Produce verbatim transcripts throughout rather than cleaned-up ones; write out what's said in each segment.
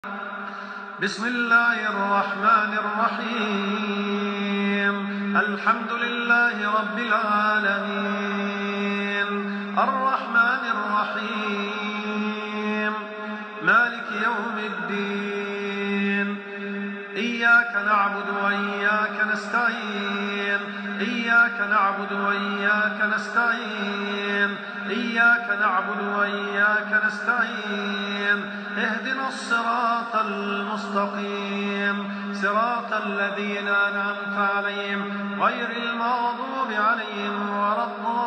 بسم الله الرحمن الرحيم. الحمد لله رب العالمين، الرحمن الرحيم، مالك يوم الدين. إياك نعبد وإياك نستعين، إياك نعبد وإياك نستعين، إياك نعبد وإياك نستعين. اهدنا الصراط المستقيم، صراط الذين أنعمت عليهم غير المغضوب عليهم ولا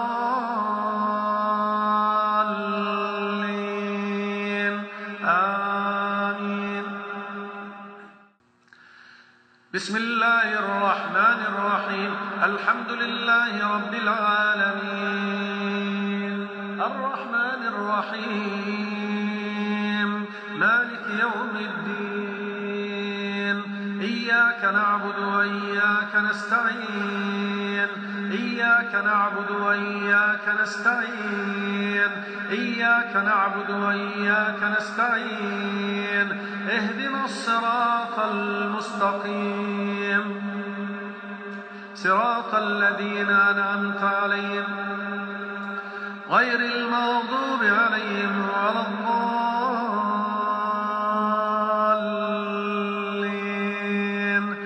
الضالين. آمين. بسم الله الرحمن الرحيم. الحمد لله رب العالمين، الرحمن الرحيم، مالك يوم الدين. إياك نعبد وإياك نستعين، إياك نعبد وإياك نستعين، إياك نعبد وإياك نستعين. اهدنا الصراط المستقيم، صراط الذين أنعمت عليهم غير المغضوب عليهم ولا الضالين.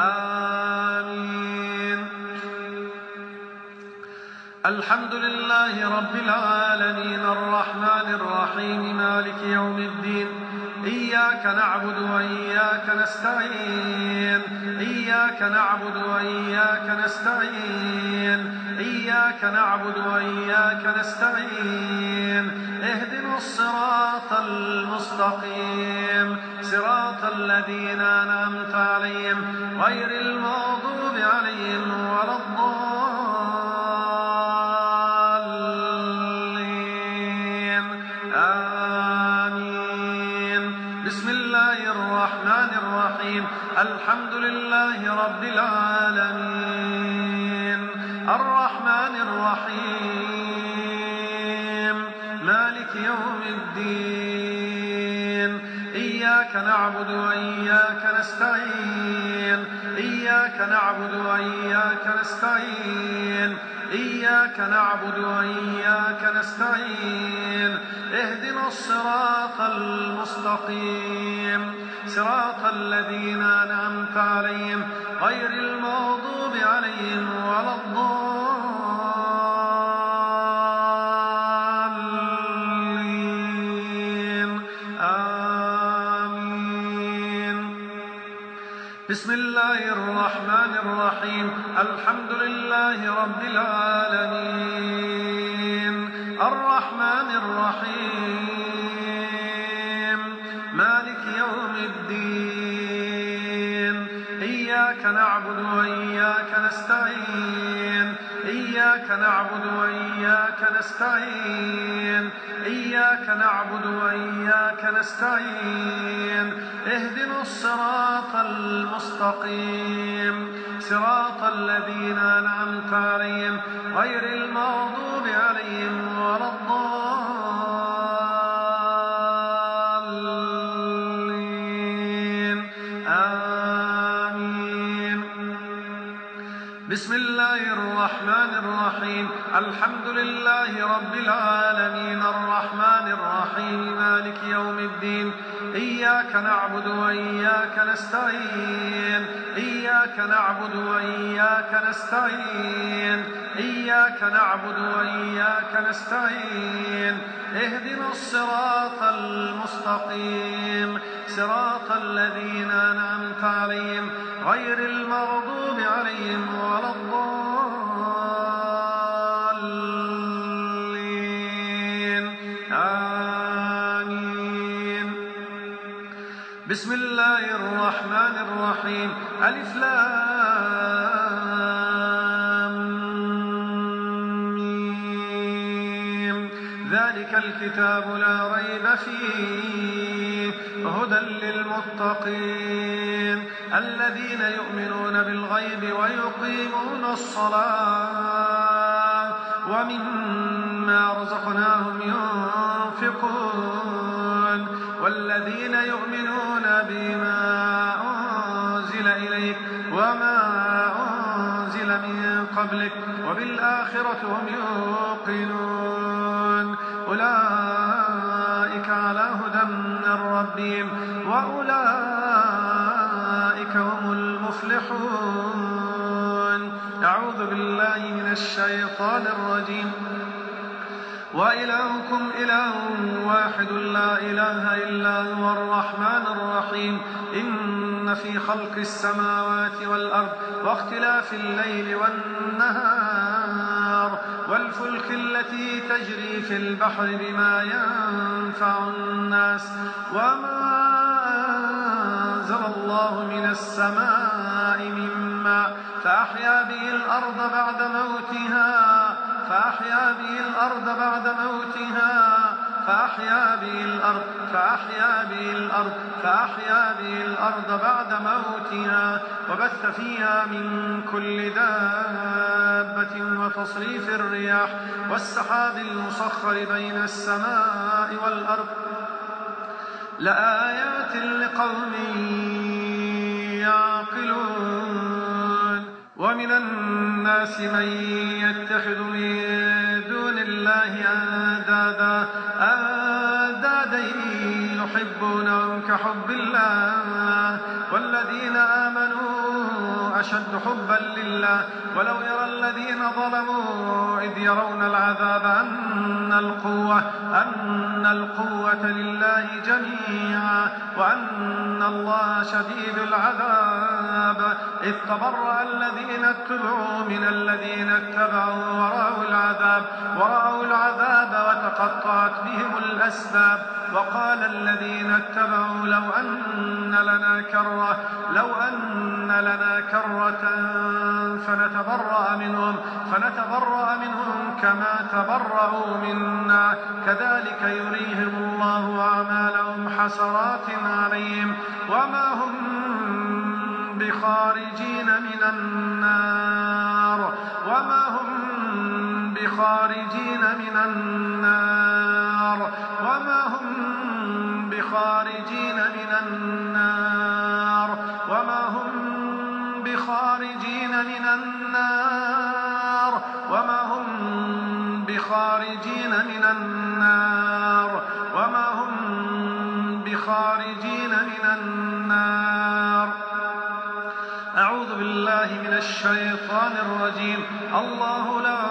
آمين. الحمد لله رب العالمين، الرحمن الرحيم، مالك يوم الدين. إياك نعبد وإياك نستعين، إياك نعبد وإياك نستعين، إياك نعبد وإياك نستعين. اهدنا الصراط المستقيم، صراط الذين أنعمت عليهم غير المغضوب عليهم ولا الضالين. آمين. بسم الله الرحمن الرحيم. الحمد لله رب العالمين، الرحمن الرحيم، مالك يوم الدين. إياك نعبد وإياك نستعين، إياك نعبد وإياك نستعين، إياك نعبد وإياك نستعين. اهدنا الصراط المستقيم، صراط الذين أنعمت عليهم غير المغضوب عليهم ولا الضالين. آمين. بسم الله الرحمن الرحيم. الحمد لله رب العالمين، الرحمن الرحيم، مالك يوم الدين. إياك نعبد وإياك نستعين، إياك نعبد وإياك نستعين، إياك نعبد وإياك نستعين. اهدنا الصراط المستقيم، صراط الذين أنعمت عليهم غير المغضوب عليهم ولا الضالين. آمين. بسم الله الرحمن الرحيم. الحمد لله رب العالمين، الرحمن الرحيم، مالك يوم الدين. إياك نعبد وإياك نستعين، إياك نعبد وإياك نستعين، إياك نعبد وإياك نستعين. اهدنا الصراط المستقيم، صراط الذين أنعمت عليهم غير المغضوب عليهم ولا الضالين. آمين. بسم الله الرحمن الرحيم. ألف لام ميم. ذلك الكتاب لا ريب فيه، هدى للمتقين، الذين يؤمنون بالغيب ويقيمون الصلاة ومما رزقناهم ينفقون، والذين يؤمنون قبلك وبالآخرة هم يوقنون أولئك على هدى من ربهم وأولئك هم المفلحون. أعوذ بالله من الشيطان الرجيم. وإلهكم إله واحد لا إله إلا هو الرحمن الرحيم. إن في خلق السماوات والأرض واختلاف الليل والنهار والفلك التي تجري في البحر بما ينفع الناس وما أنزل الله من السماء من ماء فأحيا به الأرض بعد موتها فأحيا به الأرض بعد موتها فأحيا به الأرض فأحيا به الأرض فأحيا به الأرض بعد موتها وبث فيها من كل دابة وتصريف الرياح والسحاب المسخر بين السماء والأرض لآيات لقوم يعقلون. ومن الناس من يتخذ من دون الله أندادا أندادا يحبونهم كحب الله والذين آمنوا أشد حبا لله ولو يرى الذين ظلموا إذ يرون العذاب أن القوة أن القوة لله جميعا وأن الله شديد العذاب إذ تبرأ الذين اتبعوا من الذين اتبعوا ورأوا العذاب ورأوا العذاب وتقطعت بهم الأسباب. وقال الذين اتبعوا لو أن لنا كرة لو أن لنا كرة فنتبرأ منهم فنتبرأ منهم كما تبرأوا منا كذلك يريهم الله أعمالهم حسرات عليهم وما هم بخارجين من النار وما هم بخارجين من النار وما هم بخارجين من النار وما هم بخارجين من النار وما هم بخارجين من النار وما هم بخارجين من النار. أعوذ بالله من الشيطان الرجيم. الله لا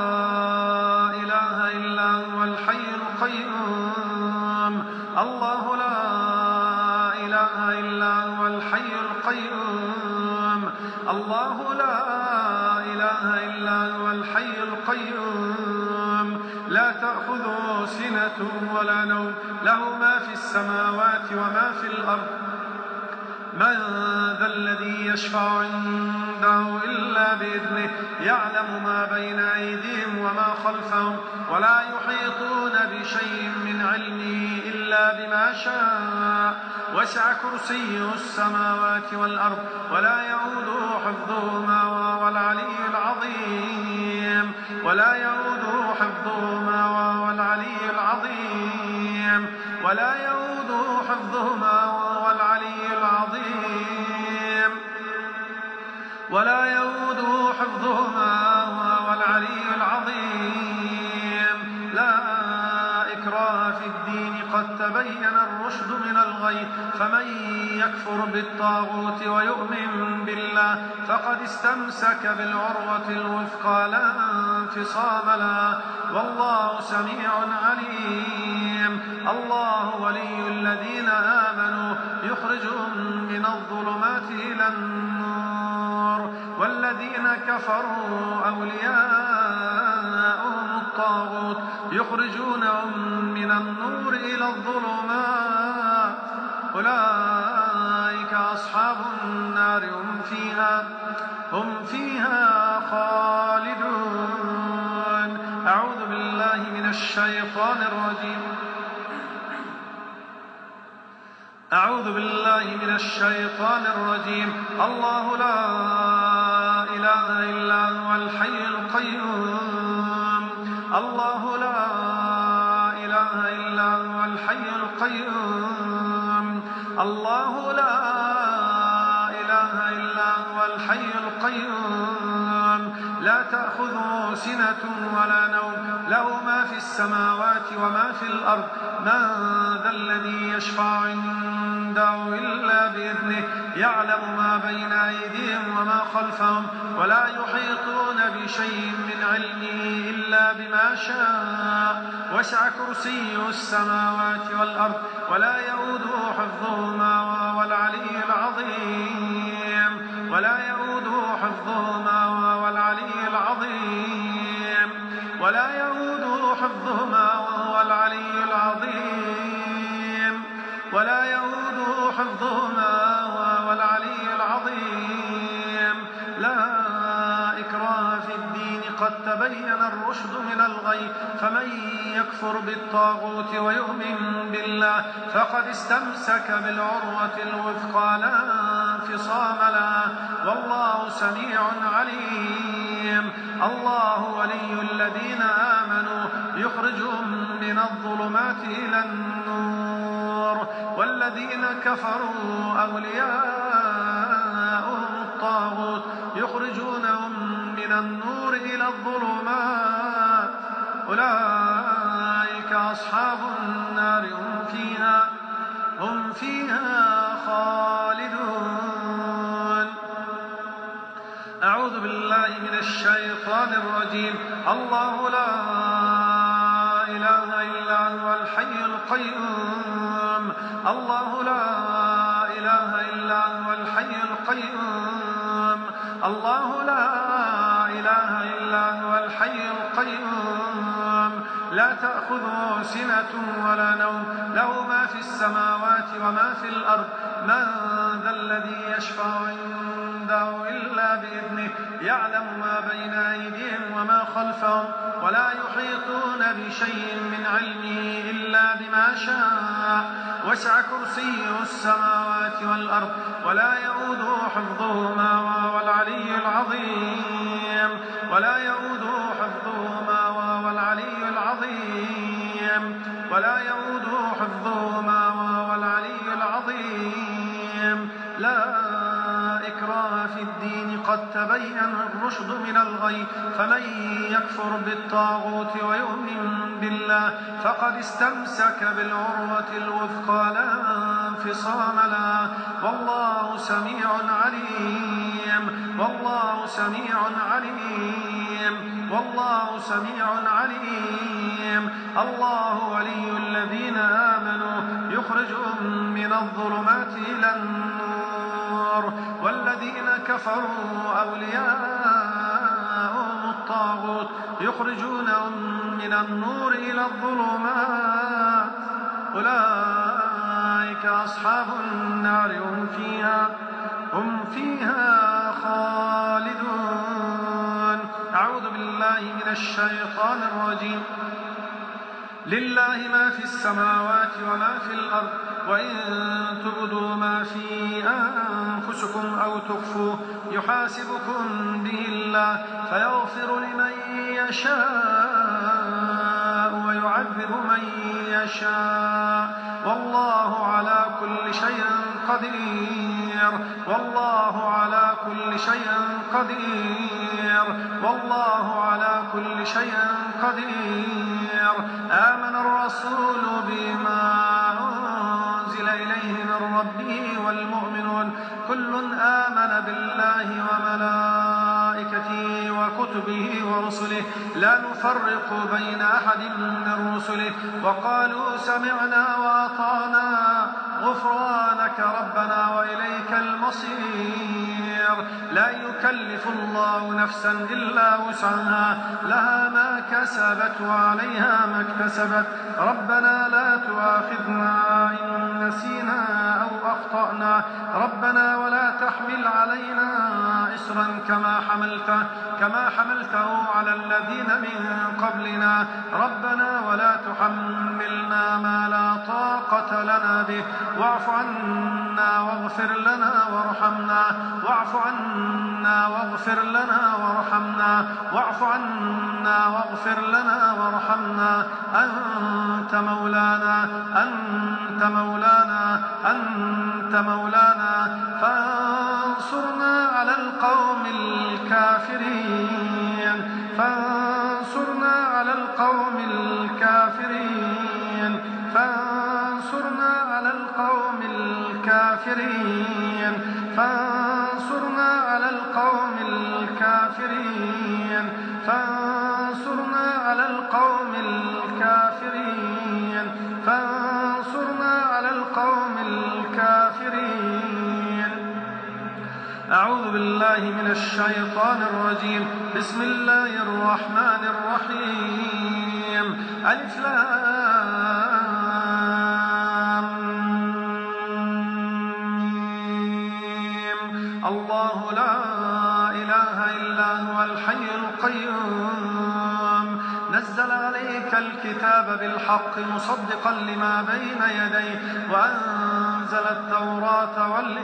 إله إلا هو الحي القيوم الله لا إله إلا هو الحي القيوم الله لا إله إلا هو الحي القيوم لا تأخذه سنة ولا نوم له ما في السماوات وما في الأرض من ذا الذي يشفع عنده إلا بإذنه يعلم ما بين أيديهم وما خلفهم ولا يحيطون بشيء من علمه إلا بما شاء وسع كرسيه السماوات والأرض ولا يؤوده حفظهما وهو العلي العظيم ولا يؤوده حفظهما وهو العلي العظيم ولا يؤوده حفظهما وهو العلي العظيم ولا يؤوده حفظهما وهو العلي العظيم. لا إكراه في الدين قد تبين الرشد من الغي فمن يكفر بالطاغوت ويؤمن بالله فقد استمسك بالعروة الوثقى لا انفصام لها والله سميع عليم. الله ولي الذين آمنوا يخرجهم من الظلمات إلى النور والذين كفروا أولياءهم الطاغوت يخرجونهم من النور إلى الظلمات أولئك أصحاب النار هم فيها هم فيها خالدون. أعوذ بالله من الشيطان الرجيم. أعوذ بالله من الشيطان الرجيم. الله لا إله إلا هو الحي القيوم الله لا إله إلا هو الحي القيوم الله لا إله إلا هو هو الحي القيوم لا تأخذه سنة ولا نوم له ما في السماوات وما في الأرض من ذا الذي يشفع عنده إلا بإذنه يعلم ما بين أيديهم وما خلفهم ولا يحيطون بشيء من علمه إلا بما شاء وسع كرسيه السماوات والأرض ولا يؤوده حفظهما وهو العلي العظيم ولا يؤوده حفظهما وهو العلي العظيم ولا يؤوده حفظهما وهو العلي العظيم ولا يؤوده حفظهما وهو العلي العظيم لا إكراه في الدين قد تبين الرشد من الغي فمن يكفر بالطاغوت ويؤمن بالله فقد استمسك بالعروة الوثقى لا انفصام لها والله سميع عليم الله ولي الذين آمنوا يخرجهم من الظلمات إلى النور والذين كفروا أولياءهم الطاغوت يخرجونهم من النور إلى الظلمات أولئك أصحاب النار هم فيها هم فيها خالدون. أعوذ بالله من الشيطان الرجيم. الله لا إله إلا هو الحي القيوم الله لا إله إلا هو الحي القيوم الله لا إله إلا هو الحي القيوم لا تأخذه سنة ولا نوم له ما في السماوات وما في الأرض من ذا الذي يشفع عنده إلا بإذنه يعلم ما بين أيديهم وما خلفهم ولا يحيطون بشيء من علمه إلا بما شاء وسع كرسيه السماوات والأرض ولا يؤوده حفظهما وهو العلي العظيم ولا يؤوده حفظهما وهو العلي العظيم ولا يؤوده حفظهما وهو العلي العظيم لا إكراه في الدين قد تبين الرشد من الغي فمن يكفر بالطاغوت ويؤمن بالله فقد استمسك بالعروة الوثقى لا انفصام لها والله سميع عليم والله سميع عليم والله سميع عليم الله ولي الذين آمنوا يخرجهم من الظلمات إلى النور والذين كفروا أولياءهم الطاغوت يخرجونهم من النور إلى الظلمات أولئك أصحاب النار هم فيها هم فيها خالدون. أعوذ بالله من الشيطان الرجيم. لله ما في السماوات وما في الأرض وإن تبدوا ما في أنفسكم أو تخفوه يحاسبكم به الله فيغفر لمن يشاء ويعذب من يشاء والله على كل شيء قدير والله على كل شيء قدير والله على كل شيء قدير. آمن الرسول بما أنزل إليه من ربه والمؤمنون كل آمن بالله وملائكته وكتبه ورسله لا نفرق بين أحد من رسله وقالوا سمعنا وأطعنا غفرانك ربنا وإليك المصير. لا يكلف الله نفسا إلا وسعها لها ما كسبت وعليها ما اكتسبت ربنا لا تؤاخذنا إن نسينا أو أخطأنا ربنا ولا تحمل علينا إصرا كما حملته كما حملته على الذين من قبلنا ربنا ولا تحملنا ما لا طاقة لنا به واعف عنا واغفر لنا وارحمنا واعف عنا واغفر لنا وارحمنا واعف عنا واغفر لنا وارحمنا أنت مولانا أنت مولانا أنت مولانا فانصرنا على القوم الكافرين فانصرنا على القوم الكافرين فانصرنا على القوم الكافرين فانصرنا على القوم الكافرين. أعوذ بالله من الشيطان الرجيم. بسم الله الرحمن الرحيم. ألف لام ميم. الله لا إله إلا هو الحي القيوم نزل عليك الكتاب بالحق مصدقا لما بين يديه وأنزل التوراة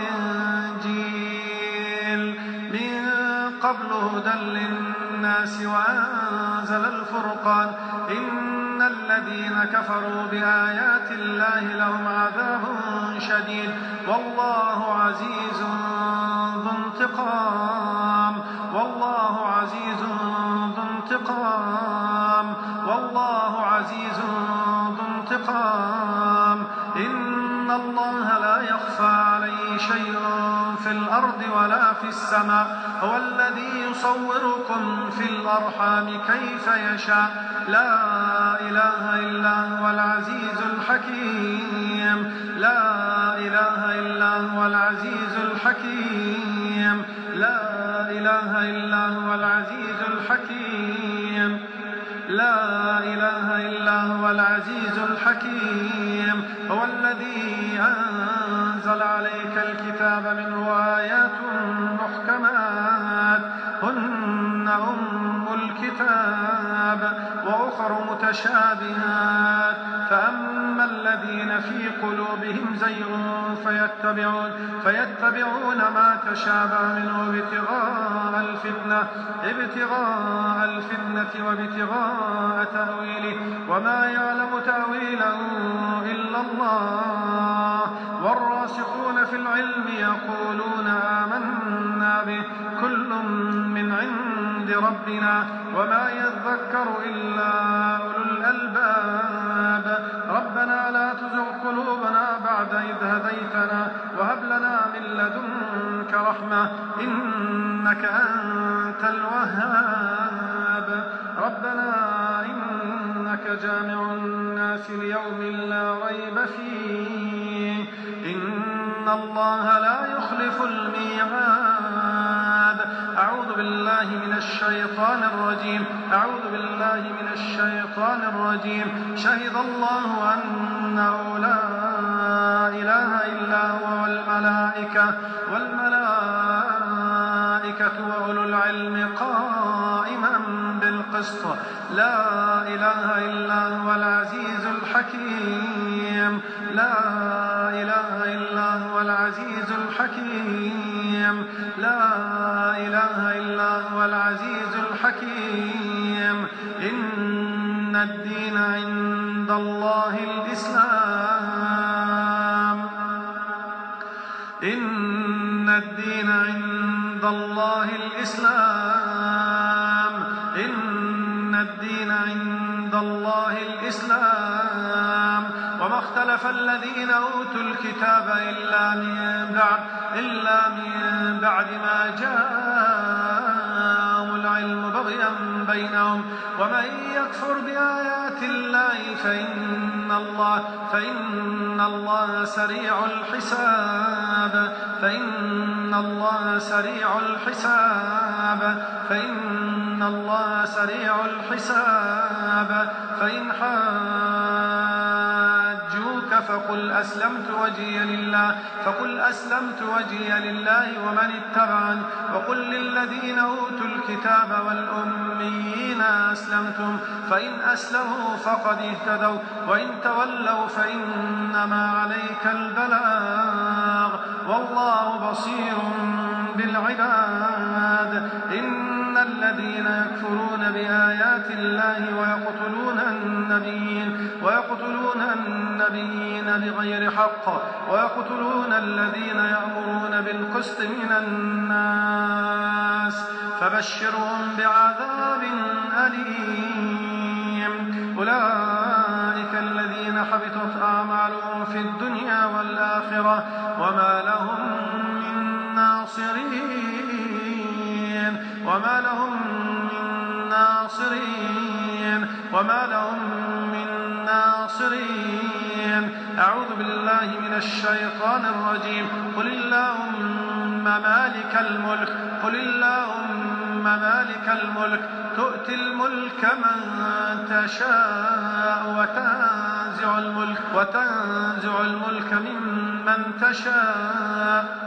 والإنجيل من قبل هدى للناس وأنزل الفرقان إن الذين كفروا بآيات الله لهم عذاب شديد والله عزيز ذو انتقام والله عزيز ذو انتقام والله عزيز ذو انتقام. إن الله لا يخفى عليه شيء في الأرض ولا في السماء هو الذي يصوركم في الأرحام كيف يشاء لا إله إلا هو العزيز الحكيم لا إله إلا هو العزيز الحكيم لا إله إلا هو العزيز الحكيم لا إله إلا هو العزيز الحكيم. هو الذي أنزل عليك الكتاب منه آيات محكمات هن أم الكتاب وأخر متشابهات فأما الذين في قلوبهم زيغ فيتبعون, فيتبعون ما تشابه منه ابتغاء الفتنة ابتغاء الفتنة وابتغاء تأويله وما يعلم تأويله إلا الله والراسخون في العلم يقولون آمنا به كل من عند ربنا وما يذكر إلا أولو الألباب. ربنا لا تزغ قلوبنا بعد إذ هديتنا وهب لنا من لدنك رحمة إنك أنت الوهاب. ربنا إنك جامع الناس ليوم لا ريب فيه إن الله لا يخلف الميعاد. أعوذ بالله من الشيطان الرجيم أعوذ بالله من الشيطان الرجيم. شهد الله أنه لا إله إلا هو والملائكة والملائكة وأولو العلم قائما بالقسط لا إله إلا هو العزيز الحكيم لا إله إلا هو العزيز الحكيم لا إله إلا هو العزيز الحكيم. إن الدين عند الله الإسلام إن الدين عند الله الإسلام إن الدين عند الله الإسلام. وما اختلف الذين أوتوا الكتاب إلا من بعد إلا من بعد ما جاءهم العلم بغيا بينهم ومن يكفر بآيات الله فإن الله فإن الله سريع الحساب فإن الله سريع الحساب فإن الله سريع الحساب. فإن حاجوك فقل أسلمت وجهي لله فقل أسلمت وجهي لله ومن اتبعني وقل للذين أوتوا الكتاب والأميين أسلمتم فإن أسلموا فقد اهتدوا وإن تولوا فإنما عليك البلاغ والله بصير بالعباد. إن الذين يكفرون بآيات الله ويقتلون النبيين ويقتلون النبيين بغير حق ويقتلون الذين يأمرون بالقسط من الناس فبشرهم بعذاب أليم. أولئك الذين حبطوا حبطت أعمالهم في الدنيا والآخرة وما لهم من ناصرين وما لهم من ناصرين وما لهم من ناصرين أعوذ بالله من الشيطان الرجيم قل اللهم مالك الملك قل اللهم مالك الملك تؤتي الملك من تشاء وتنزع الملك وتنزع الملك ممن تشاء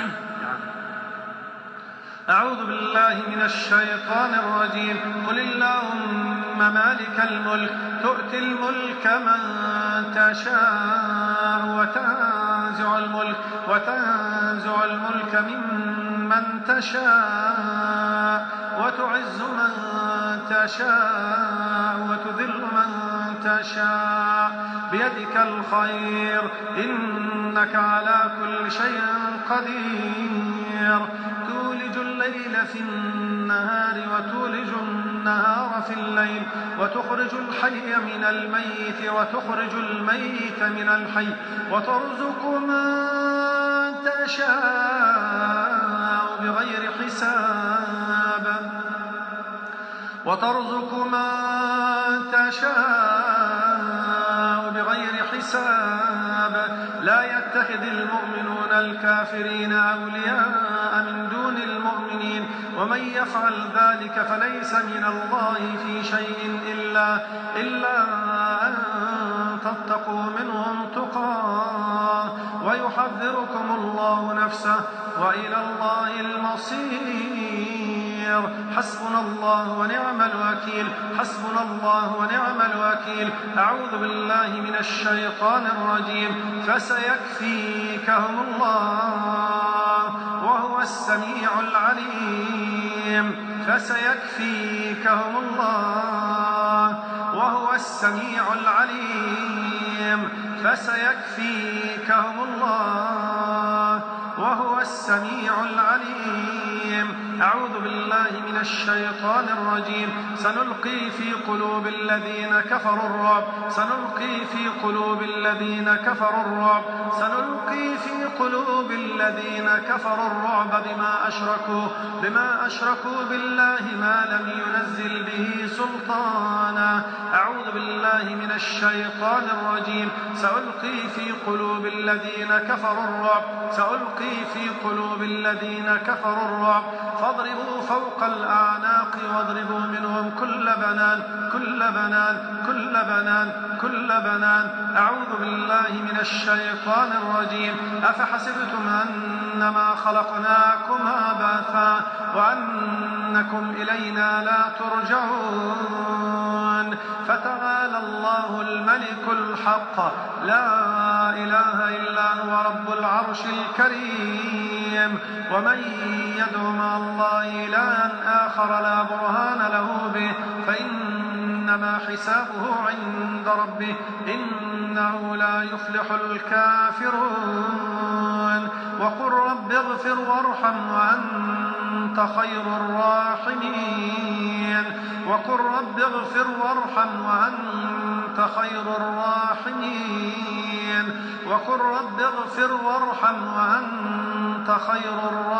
أعوذ بالله من الشيطان الرجيم قل اللهم مالك الملك تؤتي الملك من تشاء وتنزع الملك وتنزع الملك ممن تشاء وتعز من تشاء وتذل من تشاء بيدك الخير إنك على كل شيء قدير تولج الليل في النهار وتولج النهار في الليل وتخرج الحي من الميت وتخرج الميت من الحي وترزق من تشاء بغير حساب وترزق من تشاء بغير حساب لا يتخذ المؤمنون الكافرين أولياء من دون المؤمنين ومن يفعل ذلك فليس من الله في شيء إلا, إلا أن تتقوا منهم تقاه ويحذركم الله نفسه وإلى الله المصير حسبنا الله ونعم الوكيل حسبنا الله ونعم الوكيل أعوذ بالله من الشيطان الرجيم فسيكفيكهم الله وهو السميع العليم فسيكفيكهم الله وهو السميع العليم فسيكفيكهم الله وهو السميع العليم أعوذ بالله من الشيطان الرجيم سنلقي في قلوب الذين كفروا الرعب سنلقي في قلوب الذين كفروا الرعب سنلقي في قلوب الذين كفروا الرعب بما أشركوا بما أشركوا بالله ما لم ينزل به سلطانا أعوذ بالله من الشيطان الرجيم سألقي في قلوب الذين كفروا الرعب سألقي في قلوب الذين كفروا الرعب فاضربوا فوق الأعناق واضربوا منهم كل بنان كل بنان كل بنان كل بنان أعوذ بالله من الشيطان الرجيم أفحسبتم أنما خلقناكم عبثا وأنكم إلينا لا ترجعون فتعالى الله الملك الحق لا إله إلا هو رب العرش الكريم ومن يدع مع الله إلها آخر لا برهان له به فإنما حسابه عند ربه إنه لا يفلح الكافرون وقل رب اغفر وارحم وأنت خير الراحمين وقل رب اغفر وارحم وأنت خير الراحمين وقل رب اغفر وارحم وأنت خير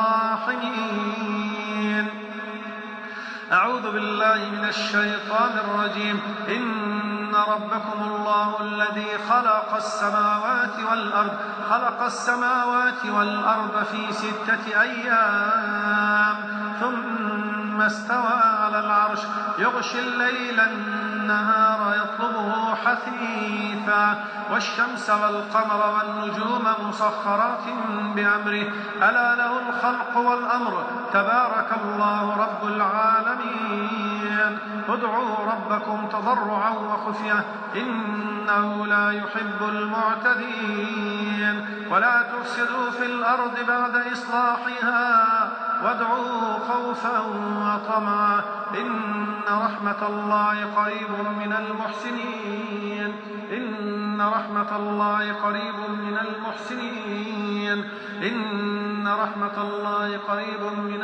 الراحمين أعوذ بالله من الشيطان الرجيم إن ربكم الله الذي خلق السماوات والأرض خلق السماوات والأرض في ستة أيام ثم استوى على العرش يغشي الليل النهار يطلبه حثيثا والشمس والقمر والنجوم مسخرات بأمره ألا له الخلق والأمر تبارك الله رب العالمين ادعوا ربكم تضرعا وخفية إنه لا يحب المعتدين ولا تفسدوا في الأرض بعد إصلاحها وادعوه خوفا وطمعا إن رحمة الله قريب من المحسنين إن رحمة الله قريب من المحسنين إن رحمة الله قريب من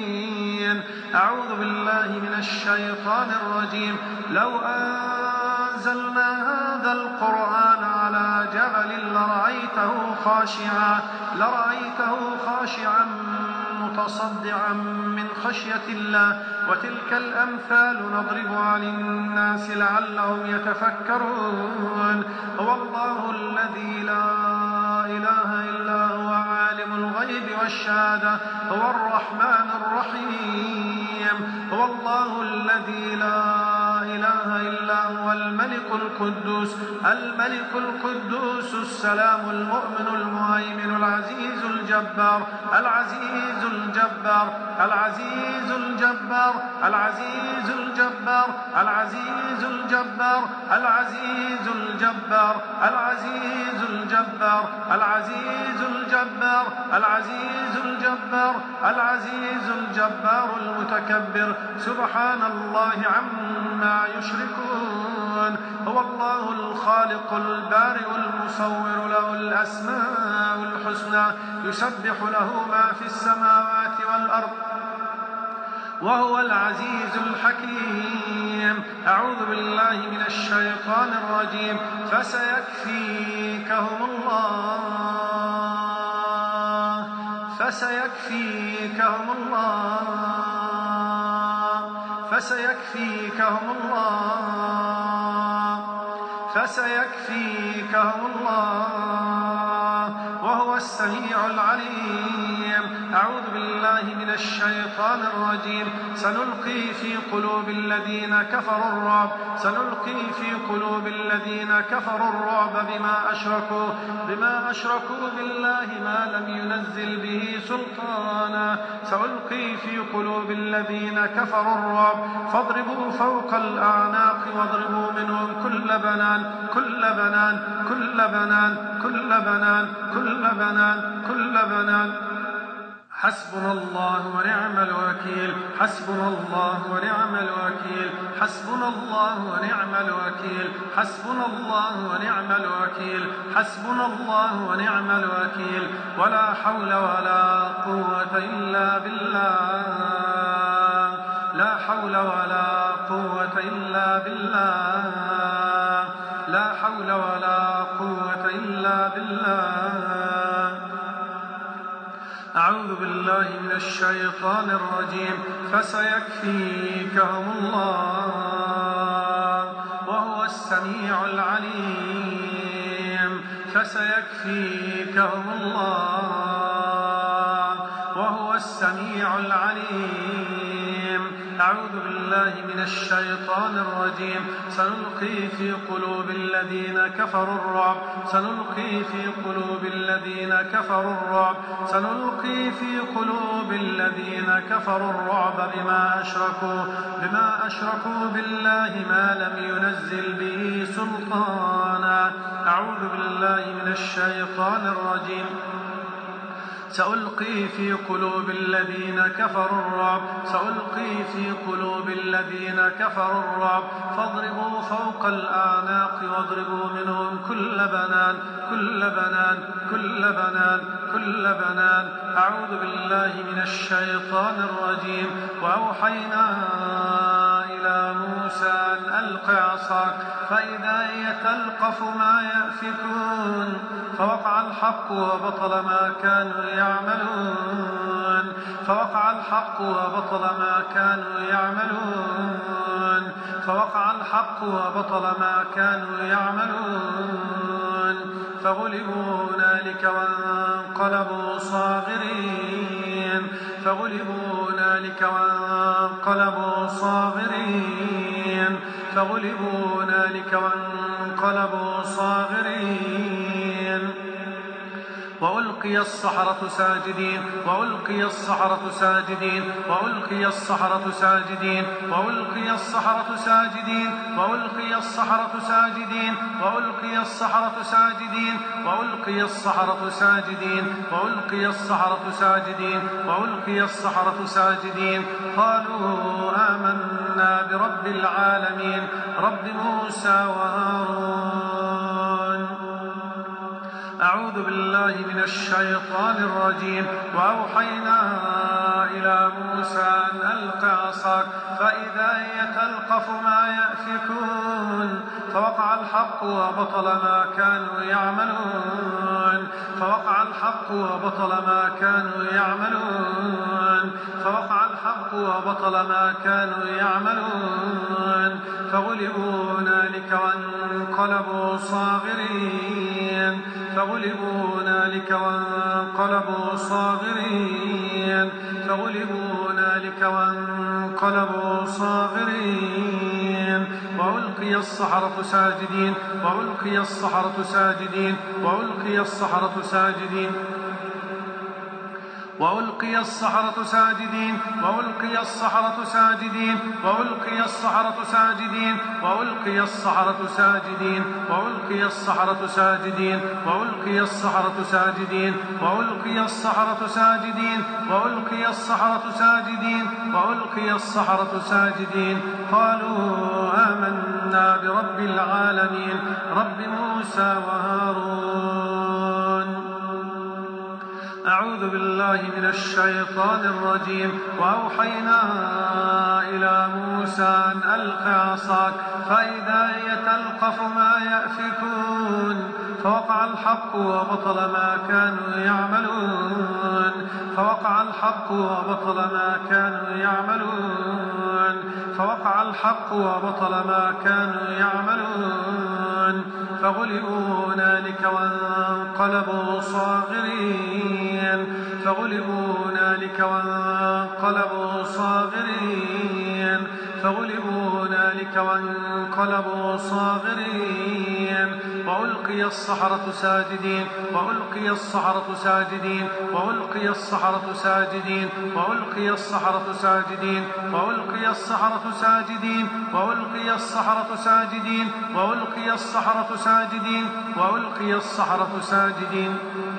المحسنين أعوذ بالله من الشيطان الرجيم لو أنزلنا أنزلنا هذا القرآن على جبل لرأيته خاشعا لرأيته خاشعا متصدعا من خشية الله. وتلك الأمثال نضربها للناس لعلهم يتفكرون. هو الله الذي لا إله إلا هو عالم الغيب والشهادة هو الرحمن الرحيم. هو الله الذي لا إله إلا هو الملك القدوس الملك القدوس السلام المؤمن المهيمن العزيز الجبار العزيز الجبار العزيز الجبار العزيز الجبار العزيز الجبار العزيز الجبار العزيز الجبار العزيز الجبار العزيز الجبار العزيز الجبار المتكبر سبحان الله عما يشركون. هو الله الخالق البارئ المصور له الأسماء الحسنى يسبح له ما في السماوات والأرض وهو العزيز الحكيم. أعوذ بالله من الشيطان الرجيم. فسيكفيكهم الله فسيكفيكهم الله فسيكفيكهم الله فسيكفيكهم الله وهو السميع العليم. أعوذ بالله من الشيطان الرجيم. سنلقي في قلوب الذين كفروا الرعب سنلقي في قلوب الذين كفروا الرعب بما أشركوا بما أشركوا بالله ما لم ينزل به سلطانا. سألقي في قلوب الذين كفروا الرعب فاضربوا فوق الأعناق واضربوا منهم كل بنان كل بنان كل بنان كل بنان كل بنان كل بنان. حسبنا الله ونعم الوكيل حسبنا الله ونعم الوكيل حسبنا الله ونعم الوكيل حسبنا الله ونعم الوكيل حسبنا الله ونعم الوكيل. ولا حول ولا قوة إلا بالله لا حول ولا قوة إلا بالله لا حول ولا قوة إلا بالله. أعوذ بالله من الشيطان الرجيم. فسيكفيكهم الله وهو السميع العليم. فسيكفيكهم الله وهو السميع العليم. أعوذ بالله من الشيطان الرجيم. سنلقي في قلوب الذين كفروا الرعب سنلقي في قلوب الذين كفروا الرعب سنلقي في قلوب الذين كفروا الرعب بما أشركوا بما أشركوا بالله ما لم ينزل به سلطانا. أعوذ بالله من الشيطان الرجيم. سألقي في قلوب الذين كفروا الرعب سألقي في قلوب الذين كفروا الرعب فاضربوا فوق الأعناق واضربوا منهم كل بنان كل بنان كل بنان كل بنان. أعوذ بالله من الشيطان الرجيم. وأوحينا إلى موسى أن ألق عصاك فإذا هي تلقف ما يأفكون فوقع الحق وبطل ما كانوا يعملون فوقع الحق وبطل ما كانوا يعملون فوقع الحق وبطل ما كانوا يعملون. فغلبوا هنالك وانقلبوا صاغرين فغلبوا هنالك وانقلبوا صاغرين فغلبوا هنالك وانقلبوا صاغرين. وألقي السحرة ساجدين وألقي السحرة ساجدين وألقي السحرة ساجدين وألقي السحرة ساجدين وألقي السحرة ساجدين وألقي السحرة ساجدين وألقي السحرة ساجدين وألقي السحرة ساجدين وألقي السحرة ساجدين. قالوا آمنا برب العالمين رب موسى وهارون. أعوذ بالله من الشيطان الرجيم. وأوحينا إلى موسى أن ألق عصاك فإذا هي تلقف ما يأفكون فوقع الحق وبطل ما كانوا يعملون فوقع الحق وبطل ما كانوا يعملون فوقع الحق وبطل ما كانوا يعملون فغلبوا هنالك وانقلبوا صاغرين فغلبوا هنالك وانقلبوا صاغرين فغلبوا هنالك وانقلبوا صاغرين وألقي السحرة ساجدين وألقي السحرة ساجدين وألقي السحرة ساجدين وألقي السحرة ساجدين وألقي السحرة ساجدين وألقي السحرة ساجدين وألقي السحرة ساجدين وألقي السحرة ساجدين وألقي السحرة ساجدين وألقي السحرة ساجدين وألقي السحرة ساجدين وألقي السحرة ساجدين قالوا آمنا برب العالمين رب موسى وهارون. أعوذ بالله من الشيطان الرجيم. وأوحينا إلى موسى أن ألق عصاك فإذا هي تلقف ما يأفكون فوقع الحق وبطل ما كانوا يعملون فوقع الحق وبطل ما كانوا يعملون فوقع الحق وبطل ما كانوا يعملون فغلبوا هنالك وانقلبوا صاغرين فغلبوا هنالك وانقلبوا صاغرين فغلبوا هنالك وانقلبوا صاغرين وألقي السحرة ساجدين وألقي السحرة ساجدين وألقي السحرة ساجدين وألقي السحرة ساجدين وألقي السحرة ساجدين وألقي السحرة ساجدين وألقي السحرة ساجدين وألقي السحرة ساجدين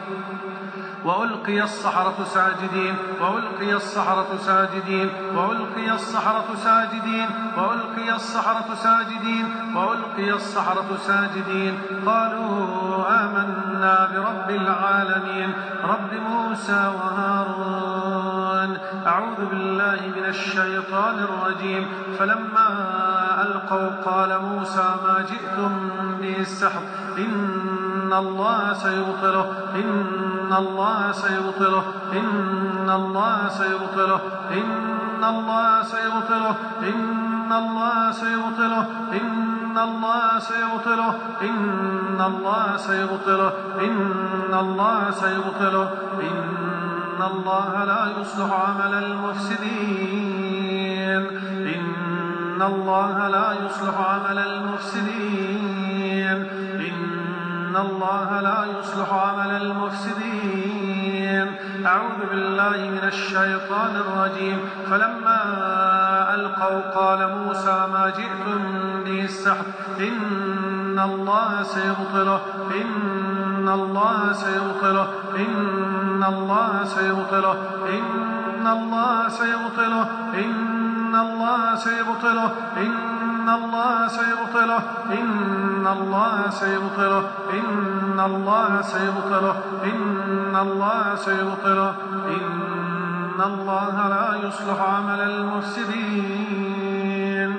وألقي السحرة ساجدين وألقي السحرة ساجدين وألقي السحرة ساجدين وألقي السحرة ساجدين وألقي السحرة ساجدين قالوا آمنا برب العالمين رب موسى وهارون. أعوذ بالله من الشيطان الرجيم. فلما ألقوا قال موسى ما جئتم به السحر إن الله سيبطله إن الله سيبطله إن الله سيبطله إن الله سيبطله إن الله سيبطله إن الله سيبطله إن الله سيبطله إن الله سيبطله إن الله لا يصلح عمل المفسدين إن الله لا يصلح عمل المفسدين إن الله لا يصلح عمل المفسدين. أعوذ بالله من الشيطان الرجيم. فلما ألقوا قال موسى ما جئتم به السحر إن الله سيبطله إن الله سيبطله إن الله سيبطله إن الله سيبطله إن الله سيبطله إن الله سيبطله إن الله سيبطله إن الله سيبطله إن الله سيبطله إن الله لا يصلح عمل المفسدين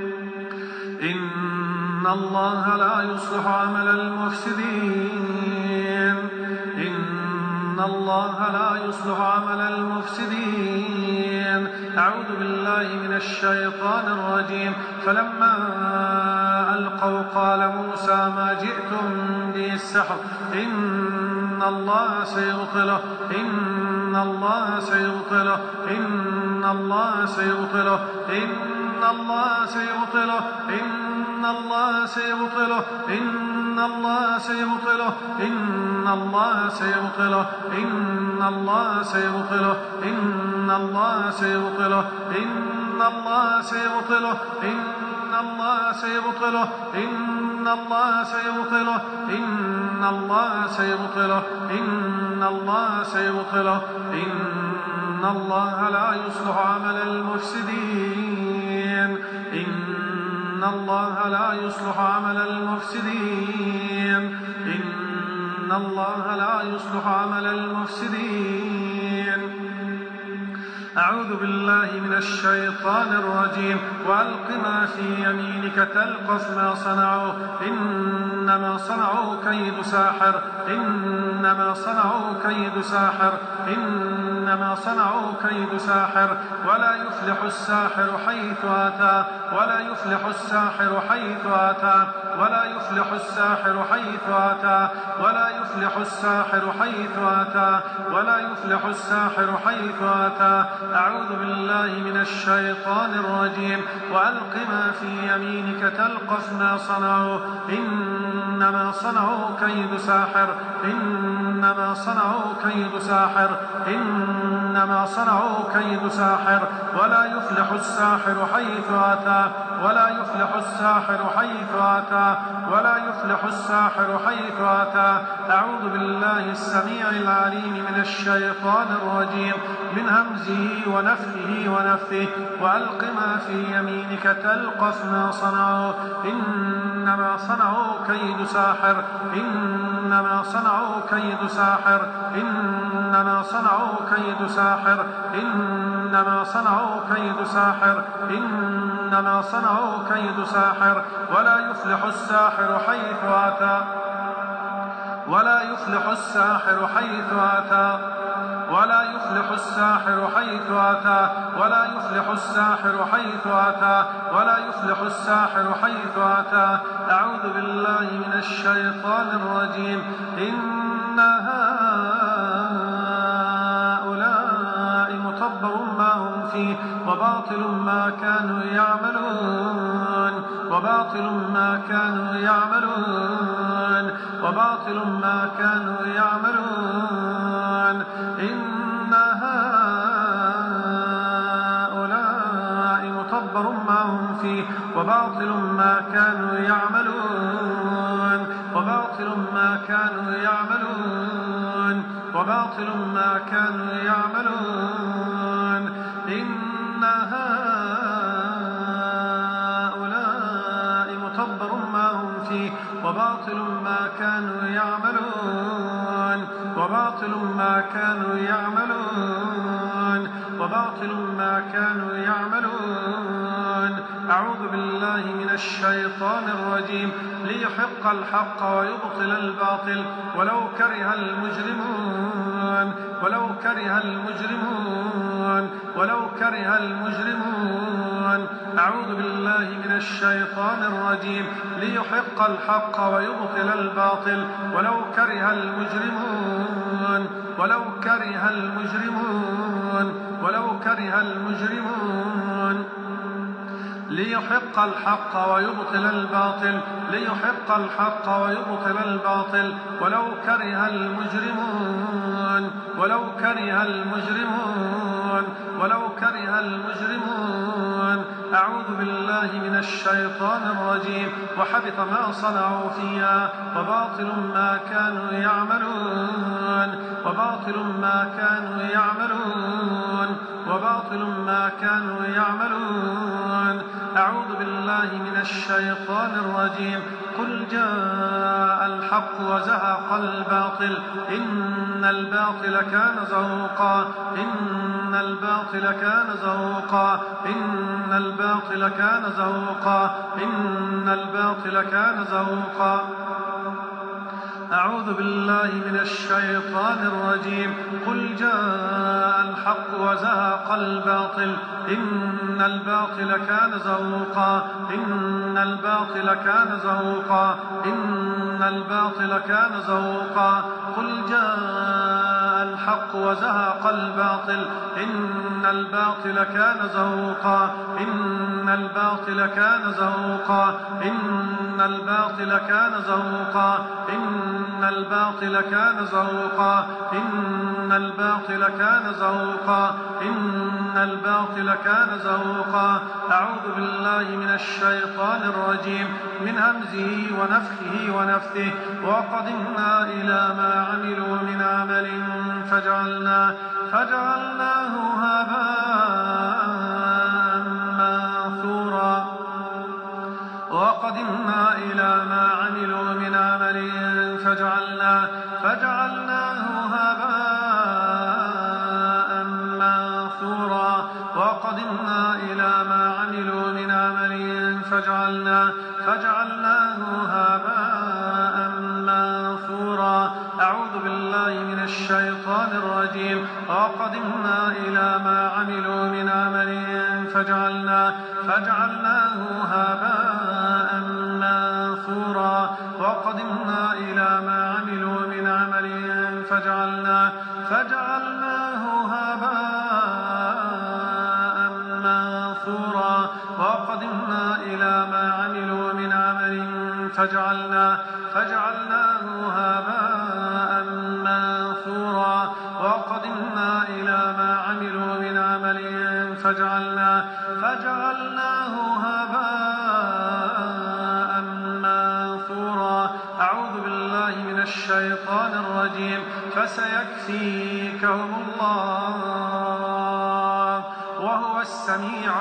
إن الله لا يصلح عمل المفسدين إن الله لا يصلح عمل المفسدين. أعوذ بالله من الشيطان الرجيم. فلما ألقوا قال موسى ما جئتم به السحر إن الله سيبطله إن الله سيبطله إن الله سيبطله إن الله سيبطله إن الله سيبطله إن الله سيبطله إن الله سيبطله إن الله سيبطله إن الله سيبطله إن الله سيبطله إن الله سيبطله إن الله سيبطله إن الله سيبطله إن الله سيبطله إن الله لا يصلح عمل المفسدين إن الله لا يصلح عمل المفسدين إن الله لا يصلح عمل المفسدين. أعوذ بالله من الشيطان الرجيم وألق ما في يمينك تلقف ما صنعوا إنما صنعوا كيد ساحر إنما صنعوا كيد ساحر إنما صنعوا كيد ساحر ولا يفلح الساحر حيث أتى ولا يفلح الساحر حيث أتى ولا يفلح الساحر حيث أتى ولا يفلح الساحر حيث أتى ولا يفلح الساحر حيث أتى أعوذ بالله من الشيطان الرجيم وألق ما في يمينك تلقف ما صنعوا إنما صنعوا كيد ساحر إنما صنعوا كيد ساحر إنما صنعوا كيد ساحر ولا يفلح الساحر حيث أتى ولا يفلح الساحر حيث أتى ولا يفلح الساحر حيث أتى أعوذ بالله السميع العليم من الشيطان الرجيم من همزه ونفخه ونفثه وألق ما في يمينك تلقف ما صنعوا إنما صنعوا كيد ساحر إنما صنعوا كيد ساحر إنما صنعوا كيد ساحر إنما صنعوا كيد ساحر إنما صنعوا كيد ساحر ولا يفلح الساحر حيث أتى ولا يفلح الساحر حيث أتى ولا يفلح الساحر حيث أتى ولا يفلح الساحر حيث أتى ولا يفلح الساحر حيث أتى أعوذ بالله من الشيطان الرجيم إن هؤلاء متبر ما هم فيه وباطل ما كانوا يعملون وباطل ما كانوا يعملون وباطل ما كانوا يعملون إن هؤلاء متبر ما هم فيه وباطل ما كانوا يعملون وباطل ما كانوا يعملون وباطل ما كانوا يعملون إن هؤلاء متبر ما هم فيه وباطل ما كانوا يعملون وباطل ما كانوا يعملون وباطل ما كانوا يعملون أعوذ بالله من الشيطان الرجيم ليحق الحق ويبطل الباطل ولو كره المجرمون ولو كره المجرمون ولو كره المجرمون أعوذ بالله من الشيطان الرجيم ليحق الحق ويبطل الباطل ولو كره المجرمون ولو كره المجرمون ولو كره المجرمون ليحق الحق ويبطل الباطل ليحق الحق ويبطل الباطل ولو كره المجرمون ولو كره المجرمون ولو كره المجرمون أعوذ بالله من الشيطان الرجيم وحبط ما صنعوا فيها وباطل ما كانوا يعملون وباطل ما كانوا يعملون وباطل ما كانوا يعملون أعوذ بالله من الشيطان الرجيم قل جاء الحق وزهق الباطل إن الباطل كان زهوقا إن الباطل كان زهوقا إن الباطل كان زهوقا إن الباطل كان زهوقا أعوذ بالله من الشيطان الرجيم قل جاء الحق وزهق الباطل إن الباطل كان زهوقا إن الباطل كان زهوقا إن الباطل كان زهوقا قل جاء الحق وزهق الباطل إن الباطل كان زهوقا إن الباطل كان زهوقا إن الباطل كان زهوقا إن الباطل كان زهوقا إن الباطل كان زهوقا إن الباطل كان زهوقا أعوذ بالله من الشيطان الرجيم من همزه ونفخه ونفثه وقدمنا إلى ما عملوا من عمل فجعلناه فجعلناه هباء منثورا وقدمنا إلى ما عملوا من عمل فجعلناه فجعلناه هباء منثورا فجعلناه هباء منثورا. أعوذ بالله من الشيطان الرجيم. وقدمنا إلى ما عملوا من عمل فجعلناه فجعلناه هباء منثورا. وقدمنا إلى ما عملوا من عمل فجعلناه فجعلناه هباء منثورا. وقدمنا إلى ما عملوا من عمل فجعلناه فجعلناه هباء منثورا. وقدمنا إلى ما عملوا من عمل فجعلناه فجعلناه هباء منثورا. أعوذ بالله من الشيطان الرجيم. فسيكفيكهم الله وهو السميع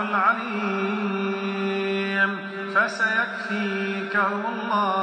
العليم. فسيكفيكهم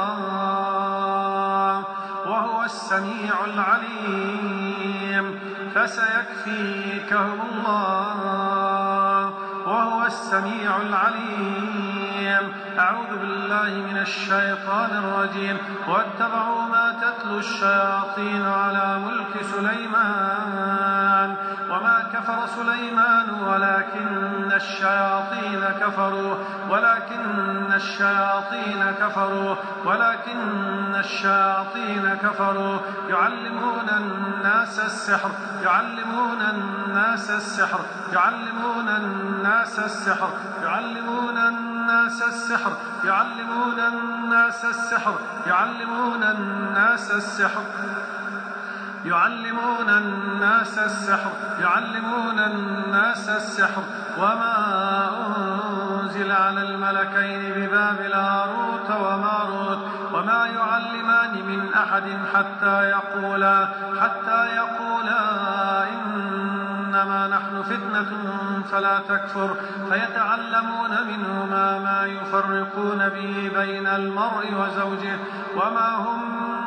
الله وهو السميع العليم. فسيكفيكهم الله وهو السميع العليم. أعوذ بالله من الشيطان الرجيم. واتبعوا ما تتلو الشياطين على ملك سليمان وما كفر سليمان ولكن الشياطين كفروا ولكن الشياطين كفروا ولكن الشياطين كفروا يعلمون الناس السحر يعلمون الناس السحر يعلمون الناس السحر يعلمون الناس السحر يعلمون الناس السحر يعلمون الناس السحر يعلمون الناس السحر يعلمون الناس السحر. وما أنزل على الملكين ببابل هاروت وماروت وما يعلمان من أحد حتى يقولا حتى يقولا إنما نحن فتنة فلا تكفر فيتعلمون منهما ما يفرقون به بين المرء وزوجه وما هم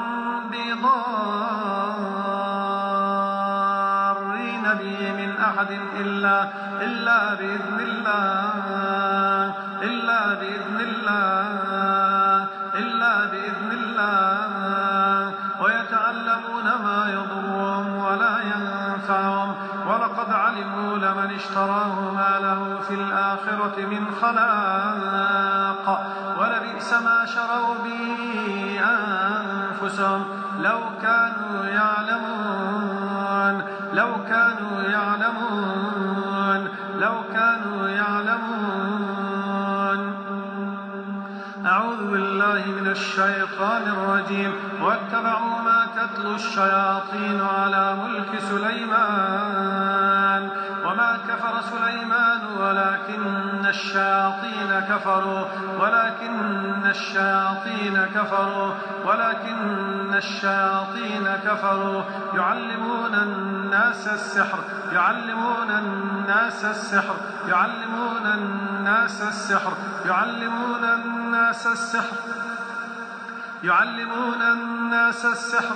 بضارين به من أحد إلا إلا بإذن الله إلا بإذن الله إلا بإذن الله. ويتعلمون ما يضرهم ولا ينفعهم ولقد علموا لمن اشتراه ما له في الآخرة من خلاق ولبئس ما شروا به أنفسهم لو كانوا يعلمون لو كانوا يعلمون لو كانوا يعلمون. أعوذ بالله من الشيطان الرجيم. واتبعوا ما تتلو الشياطين على ملك سليمان وما كفر سليمان ولكن الشياطين كفروا ولكن الشياطين كفروا ولكن الشياطين كفروا يعلمون الناس السحر يعلمون الناس السحر يعلمون الناس السحر يعلمون الناس السحر يعلمون الناس السحر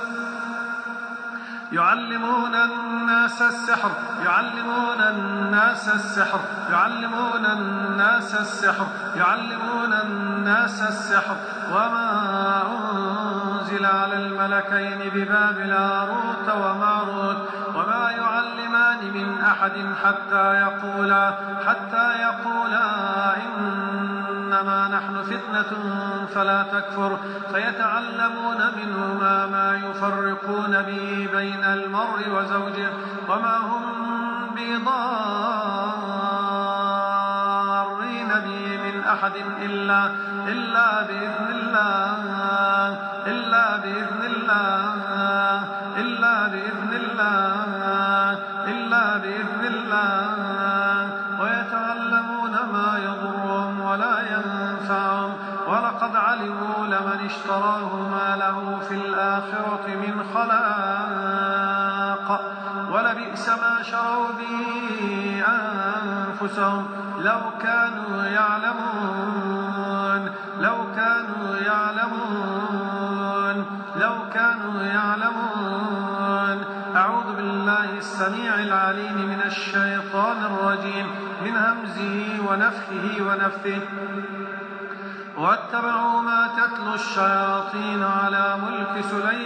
يعلمون الناس السحر يعلمون الناس السحر يعلمون الناس السحر يعلمون الناس السحر. وما أنزل على الملكين ببابل هاروت وماروت وما يعلمان من أحد حتى يقولا حتى يقولا إنما نحن فتنة فلا تكفر فيتعلمون منهما ما يفرقون به بين المرء وزوجه وما هم بضارين به من أحد إلا إلا بإذن الله إلا بإذن الله إلا بإذن الله إلا بإذن الله. ويتعلمون ما يضرهم ولا ينفعهم ولقد علموا لمن اشتراه ما له في الآخرة من خلاق ولبئس ما شروا به أنفسهم لو كانوا يعلمون لو كانوا يعلمون لو كانوا يعلمون. أعوذ بالله السميع العليم من الشيطان الرجيم من همزه ونفخه ونفثه. واتبعوا ما تتلو الشياطين على ملك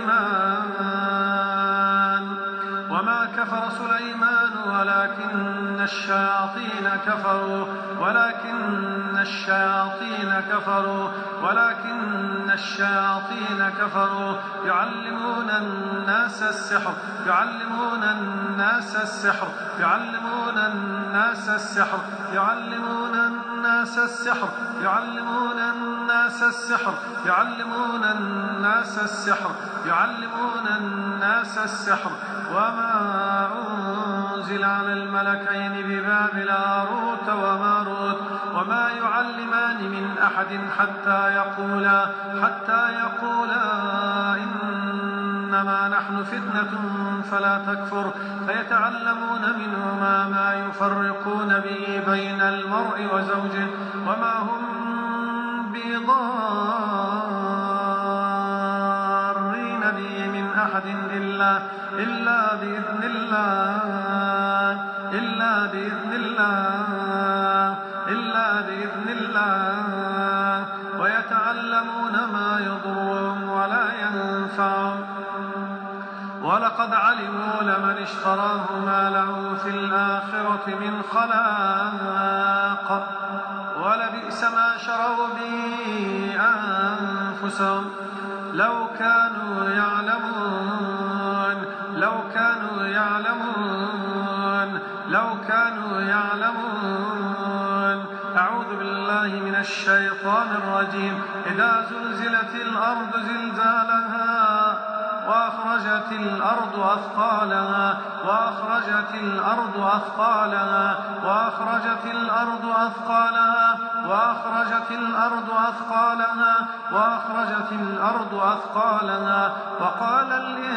سليمان وما كفر سليمان ولكن الشياطين كفروا ولكن الشياطين كفروا ولكن الشياطين كفروا يعلمون الناس السحر يعلمون الناس السحر يعلمون الناس السحر يعلمون الناس السحر يعلمون الناس السحر يعلمون الناس السحر يعلمون الناس السحر وما أنزل على الملكين ببابل هاروت وماروت وما يعلمان من أحد حتى يقولا حتى يقولا إنما نحن فتنة فلا تكفر فيتعلمون منهما ما يفرقون به بين المرء وزوجه وما هم بضارين به من أحد إلا إلا بإذن الله إلا بإذن الله إلا بإذن الله ويتعلمون ما يضرهم ولا ينفعهم ولقد علموا لمن اشتراه ما له في الآخرة من خلاق ولبئس ما شروا به أنفسهم لو كانوا يعلمون لو كانوا يعلمون لو كانوا يعلمون أعوذ بالله من الشيطان الرجيم إذا زلزلت الأرض زلزالها وأخرجت الأرض أثقالها وأخرجت الأرض أثقالها وأخرجت الأرض أثقالها وأخرجت الأرض أثقالها وأخرجت الأرض أثقالها وقال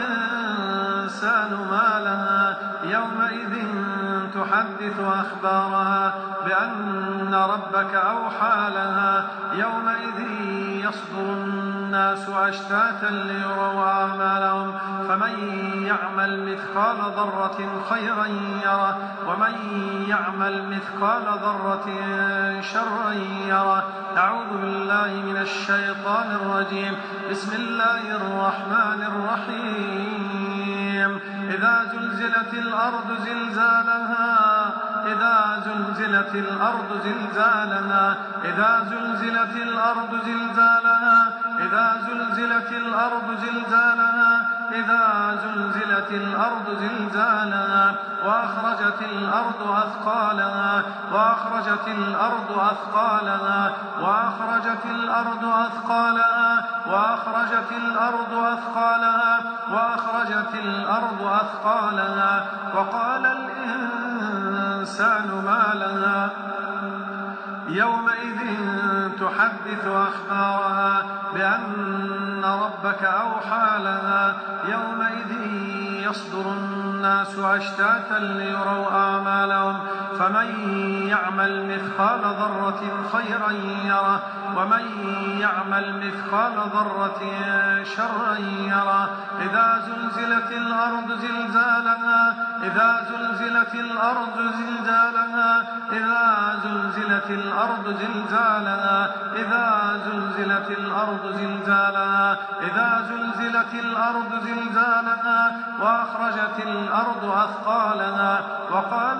الإنسان ما لها يومئذ تحدث أخبارها بأن ربك أوحى لها يومئذ يصدر الناس أشتاتا ليروا أعمالهم فمن يعمل مثقال ذرة خيرا يره ومن يعمل مثقال ذرة شرا يره أعوذ بالله من الشيطان الرجيم بسم الله الرحمن الرحيم إذا زلزلت الأرض زلزالها إذا زلزلت الأرض زلزالها إذا زلزلت الأرض زلزالها إذا زلزلت الأرض زلزالها إذا زلزلت الأرض زلزالها وأخرجت الأرض أثقالها وأخرجت الأرض أثقالها وأخرجت الأرض أثقالها وأخرجت الأرض أثقالها وأخرجت الأرض أثقالها وقال الإنسان ما لها يومئذ تحدث أخبارها بأن ربك أوحى لها يومئذ يصدر الناس أشتاتا ليروا أعمالهم فمن يعمل مثقال ذرة خيرا يره ومن يعمل مثقال ذرة شرا يره إذا زلزلت الأرض زلزالها إذا زلزلت الأرض زلزالها إذا زلزلت الأرض زلزالها إذا زلزلت الأرض زلزالها إذا زلزلت الأرض زلزالها وأخرجت الأرض أثقالها وقال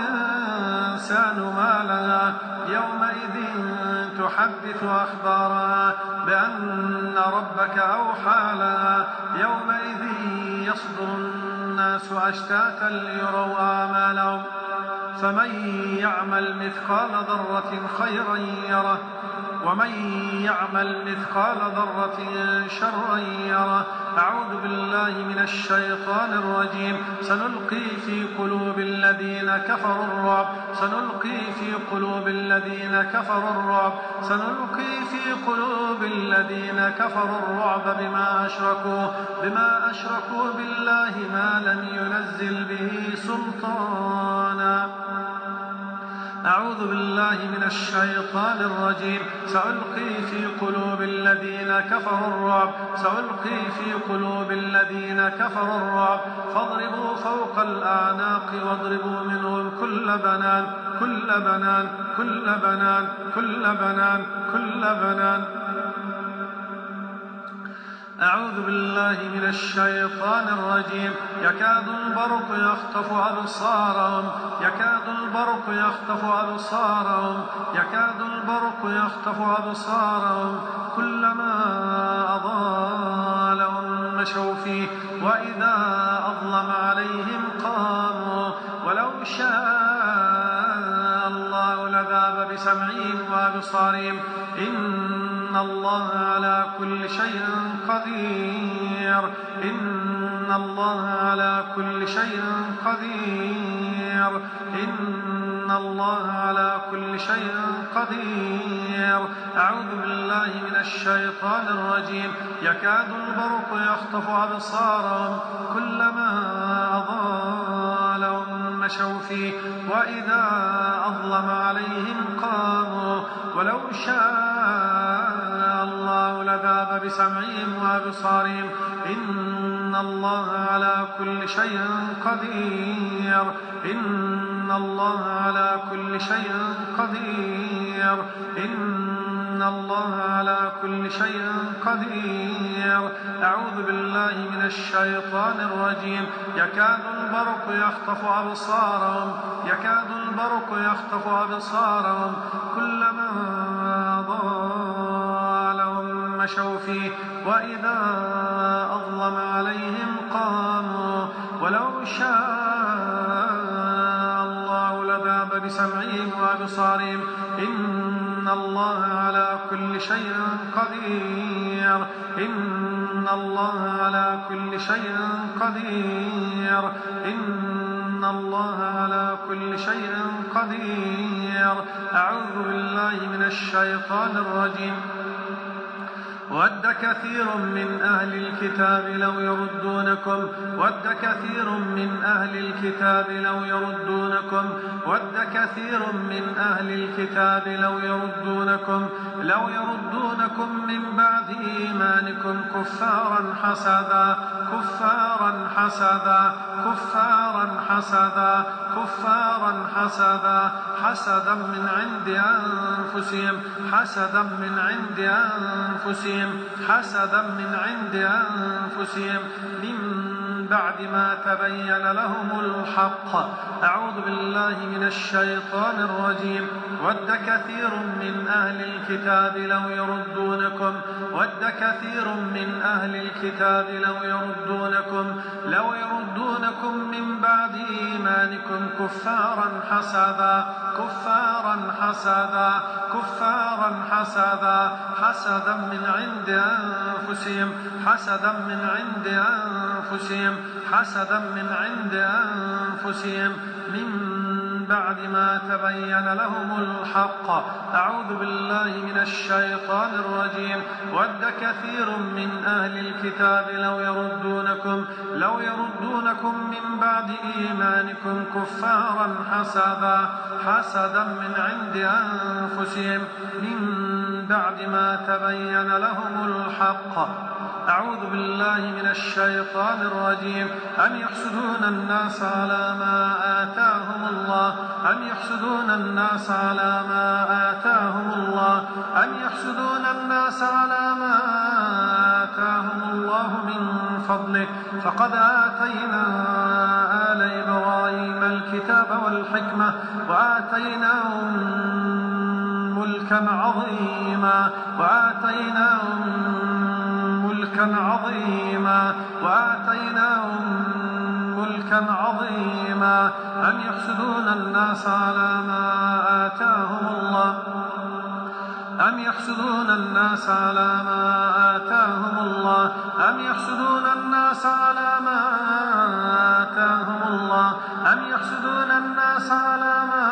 الإنسان ما لها يومئذ تحدث أخبارها بأن ربك أوحى لها يومئذ يصدر الناس أشتاتا ليروا أعمالهم فمن يعمل مثقال ذرة خيرا يره ومن يعمل مثقال ذرة شرا يره أعوذ بالله من الشيطان الرجيم سنلقي في قلوب الذين كفروا الرعب سنلقي في قلوب الذين كفروا الرعب سنلقي في قلوب الذين كفروا الرعب بما أشركوا بما أشركوا بالله ما لم ينزل به سلطانا أعوذ بالله من الشيطان الرجيم سألقي في قلوب الذين كفروا الرعب سألقي في قلوب الذين كفروا الرعب فاضربوا فوق الأعناق واضربوا منهم كل بنان كل بنان كل بنان كل بنان كل بنان أعوذ بالله من الشيطان الرجيم يكاد البرق يخطف أبصارهم يكاد البرق يخطف أبصارهم يكاد البرق يخطف أبصارهم كلما أضاء لهم مشوا فيه وإذا أظلم عليهم قاموا ولو شاء الله لذهب بسمعهم وأبصارهم إن الله على كل شيء قدير إن الله على كل شيء قدير إن الله على كل شيء قدير أعوذ بالله من الشيطان الرجيم يكاد البرق يخطف أبصارهم كلما أضاء لهم مشوا فيه وإذا أظلم عليهم قاموا ولو شاء الله لذهب بسمعهم وأبصارهم إن الله على كل شيء قدير إن الله على كل شيء قدير إن الله على كل شيء قدير أعوذ بالله من الشيطان الرجيم يكاد البرق يخطف أبصارهم يكاد البرق يخطف أبصارهم كلما أضاء لهم مشوا فيه وإذا أظلم عليهم قاموا ولو شاء الله لذهب بسمعهم وأبصارهم إن الله على كل شيء قدير إن الله على كل شيء قدير إن الله على كل شيء قدير أعوذ بالله من الشيطان الرجيم ود كثير من أهل الكتاب لو يردونكم ود كثير من أهل الكتاب لو يردونكم ود كثير من أهل الكتاب لو يردونكم لو يردونكم من بعد إيمانكم كفارا حسدا كفارا حسدا كفارا حسدا كفارا حسدا حسدا من عند أنفسهم حسدا من عند أنفسهم حسدا من عند أنفسهم من بعد ما تبين لهم الحق أعوذ بالله من الشيطان الرجيم ود كثير من أهل الكتاب لو يردونكم ود كثير من أهل الكتاب لو يردونكم لو يردونكم من بعد إيمانكم كفارا حسدا كفارا حسدا كفارا حسدا حسدا من عند أنفسهم حسدا من عند أنفسهم حسدا من عند أنفسهم من بعد ما تبين لهم الحق أعوذ بالله من الشيطان الرجيم ود كثير من أهل الكتاب لو يردونكم لو يردونكم من بعد إيمانكم كفارا حسدا حسدا من عند أنفسهم من بعد ما تبين لهم الحق أعوذ بالله من الشيطان الرجيم أم يحسدون الناس على ما آتاهم الله أم يحسدون الناس على ما آتاهم الله أم يحسدون الناس على ما آتاهم الله من فضله فقد آتينا آل إبراهيم الكتاب والحكمة وآتيناهم ملكا عظيما وآتيناهم ملكا عظيما وآتيناهم ملكا عظيما أم يحسدون الناس على ما آتاهم الله أم يحسدون الناس على ما آتاهم الله أم يحسدون الناس على ما آتاهم الله أم يحسدون الناس على ما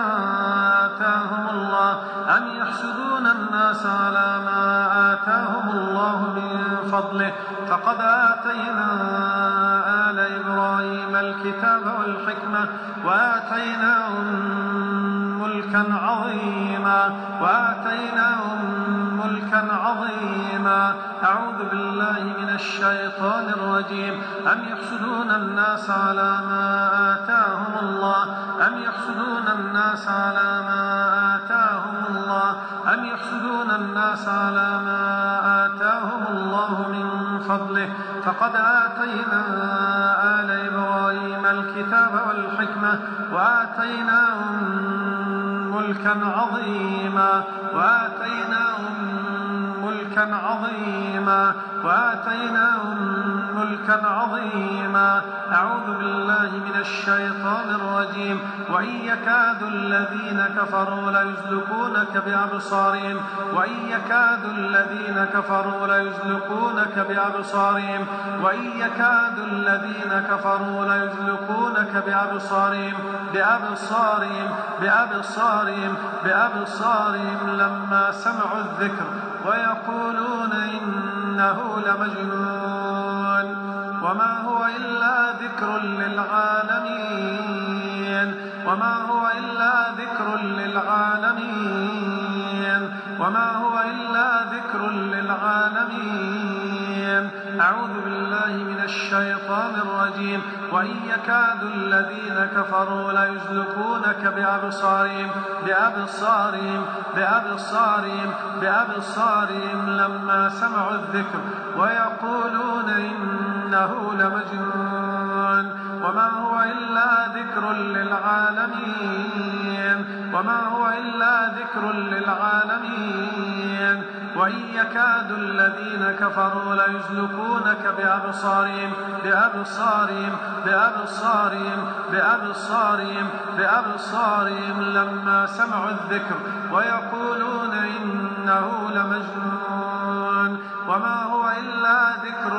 آتاهم الله أم يحسدون الناس على ما آتاهم الله من فضله فقد آتينا آل إبراهيم الكتاب والحكمة وآتيناهم ملكا عظيما وآتيناهم ملكا عظيما. أعوذ بالله من الشيطان الرجيم. أم يحسدون الناس على ما آتاهم الله أم يحسدون الناس على ما آتاهم الله أم يحسدون الناس على ما آتاهم الله من فضله فقد آتينا آل إبراهيم الكتاب والحكمة وآتيناهم ملكا عظيما وآتيناهم ملكا عظيما وآتيناهم ملكا عظيما. أعوذ بالله من الشيطان الرجيم. وإن يكاد الذين كفروا ليزلقونك بأبصارهم وإن يكاد الذين كفروا ليزلقونك بأبصارهم وإن يكاد الذين كفروا ليزلقونك بأبصارهم بأبصارهم بأبصارهم بأبصارهم لما سمعوا الذكر ويقولون إنه لمجنون وما هو إلا ذكر للعالمين وما هو إلا ذكر للعالمين وما هو إلا ذكر للعالمين. أعوذ بالله من الشيطان الرجيم. وإن يكاد الذين كفروا ليزلقونك بأبصارهم بأبصارهم بأبصارهم بأبصارهم لما سمعوا الذكر ويقولون إنه لمجنون وما هو إلا ذكر للعالمين وما هو إلا ذكر للعالمين. وإن يكاد الذين كفروا ليزلقونك بأبصارهم بأبصارهم بأبصارهم بأبصارهم بأبصارهم لما سمعوا الذكر ويقولون إنه لمجنون وما هو إلا ذكر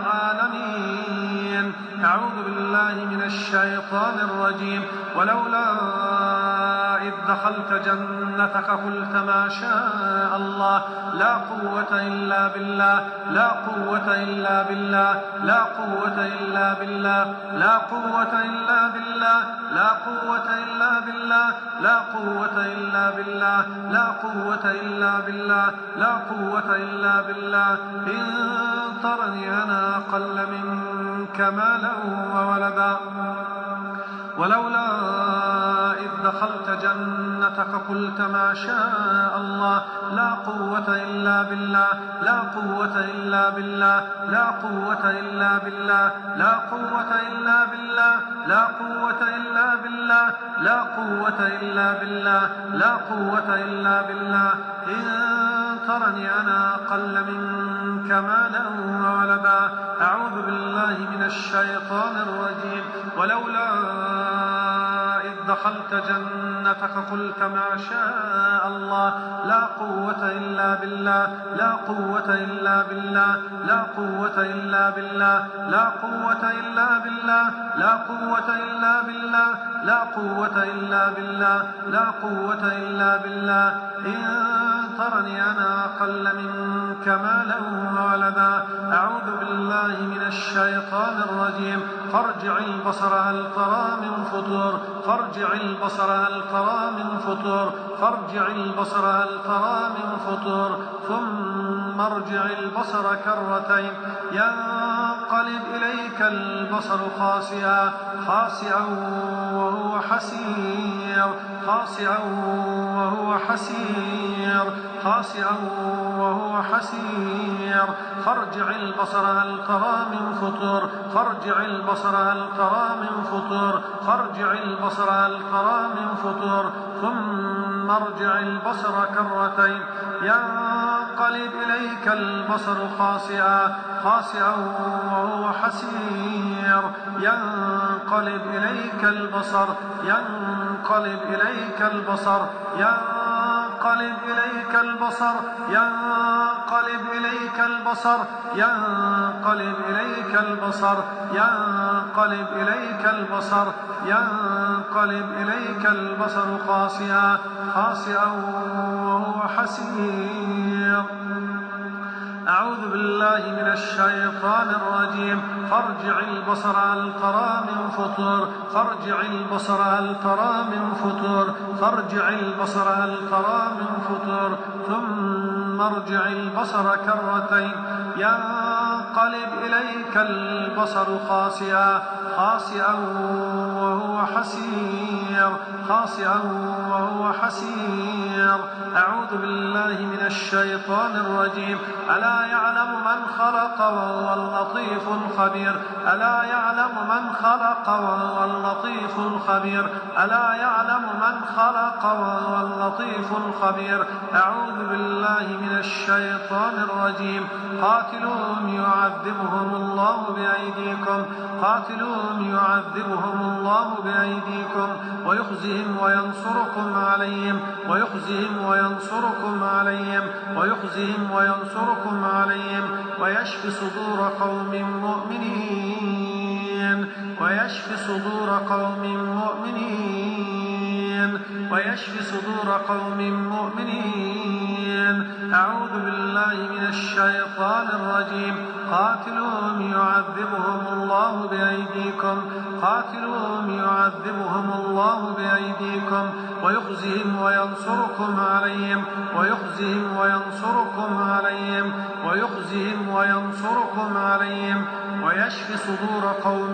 للعالمين. أعوذ بالله من الشيطان الرجيم. ولولا إذ دخلت جنتك قلت ما شاء الله لا قوة إلا بالله لا قوة إلا بالله لا قوة إلا بالله لا قوة إلا بالله لا قوة إلا بالله لا قوة إلا بالله لا قوة إلا بالله لا قوة إلا بالله إن ترني أنا أقل منك مالا وولدا. ولولا إذ دخلت جنتك قلت ما شاء الله لا قوة إلا بالله لا قوة إلا بالله لا قوة إلا بالله لا قوة إلا بالله لا قوة إلا بالله لا قوة إلا بالله لا قوة إلا بالله إن ترني أنا أقل منك مالا وولدا. أعوذ بالله من الشيطان الرجيم. ولولا إذ دخلت جنتك قلت ما شاء الله لا قوة إلا بالله لا قوة إلا بالله لا قوة إلا بالله لا قوة إلا بالله لا قوة إلا بالله لا قوة إلا بالله لا قوة إلا بالله إن ترني أنا أقل منك مالا وولدا. أعوذ بالله من الشيطان الرجيم. فارجع البصر هل ترى من فطور فارجع البصر هل ترى من فطور فارجع البصر هل ترى من فطور ثم ارجع البصر كرتين ينقلب إليك البصر خاسئا خاسئا وهو حسير خاسئا وهو حسير خاسئا وهو حسير. فارجع البصر هل ترى من فطور فارجع البصر هل ترى من فطور فارجع البصر هل ترى من فطور ثم ارجع البصر كرتين ينقلب إليك البصر خاسئا خاسئا وهو حسير. ينقلب إليك البصر ينقلب إليك البصر ينقلب إليك البصر ينقلب إليك البصر ينقلب إليك البصر ينقلب إليك البصر ينقلب إليك البصر خاسئا خاسئا وهو حسير. أعوذ بالله من الشيطان الرجيم فارجع البصر هل ترى من فطور فارجع البصر هل ترى من فطور فارجع البصر هل ترى من فطور ثم ارجع البصر كرتين ينقلب إليك البصر خاسئا خاسئا وهو حسير خاسئا وهو حسير. أعوذ بالله من الشيطان الرجيم ألا يعلم من خلق وهو اللطيف الخبير ألا يعلم من خلق وهو اللطيف الخبير ألا يعلم من خلق وهو اللطيف الخبير. أعوذ بالله من الشيطان الرجيم قاتلوهم يعذبهم الله بأيديكم قاتلوهم يعذبهم الله بأيديكم ويخزهم وينصركم عليهم ويخزهم وينصركم عليهم ويخزهم وينصركم عليهم ويشفي صدور قوم مؤمنين ويشفي صدور قوم مؤمنين ويشفي صدور قوم مؤمنين. أعوذ بالله من الشيطان الرجيم قاتلوهم يعذبهم الله بأيديكم قاتلوهم يعذبهم الله بأيديكم ويخزهم وينصركم عليهم ويخزهم وينصركم عليهم ويخزهم وينصركم عليهم ويشفي صدور قوم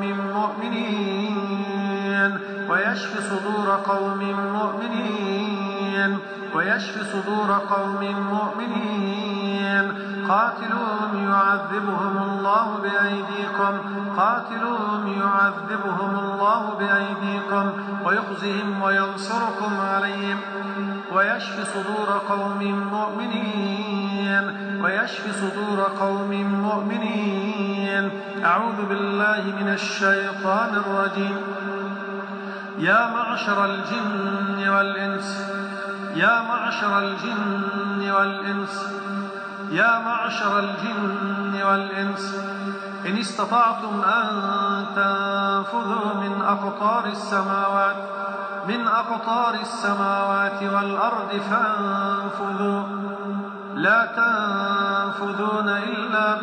مؤمنين ويشفي صدور قوم مؤمنين ويشفي صدور قوم مؤمنين. قاتلوهم يعذبهم الله بأيديكم قاتلوهم يعذبهم الله بأيديكم ويخزهم وينصركم عليهم ويشفي صدور قوم مؤمنين ويشفي صدور قوم مؤمنين. أعوذ بالله من الشيطان الرجيم يا معشر الجن والإنس يا معشر الجن والإنس يا معشر الجن والإنس إن استطعتم أن تنفذوا من أقطار السماوات من أقطار السماوات والأرض فانفذوا لا تنفذون إلا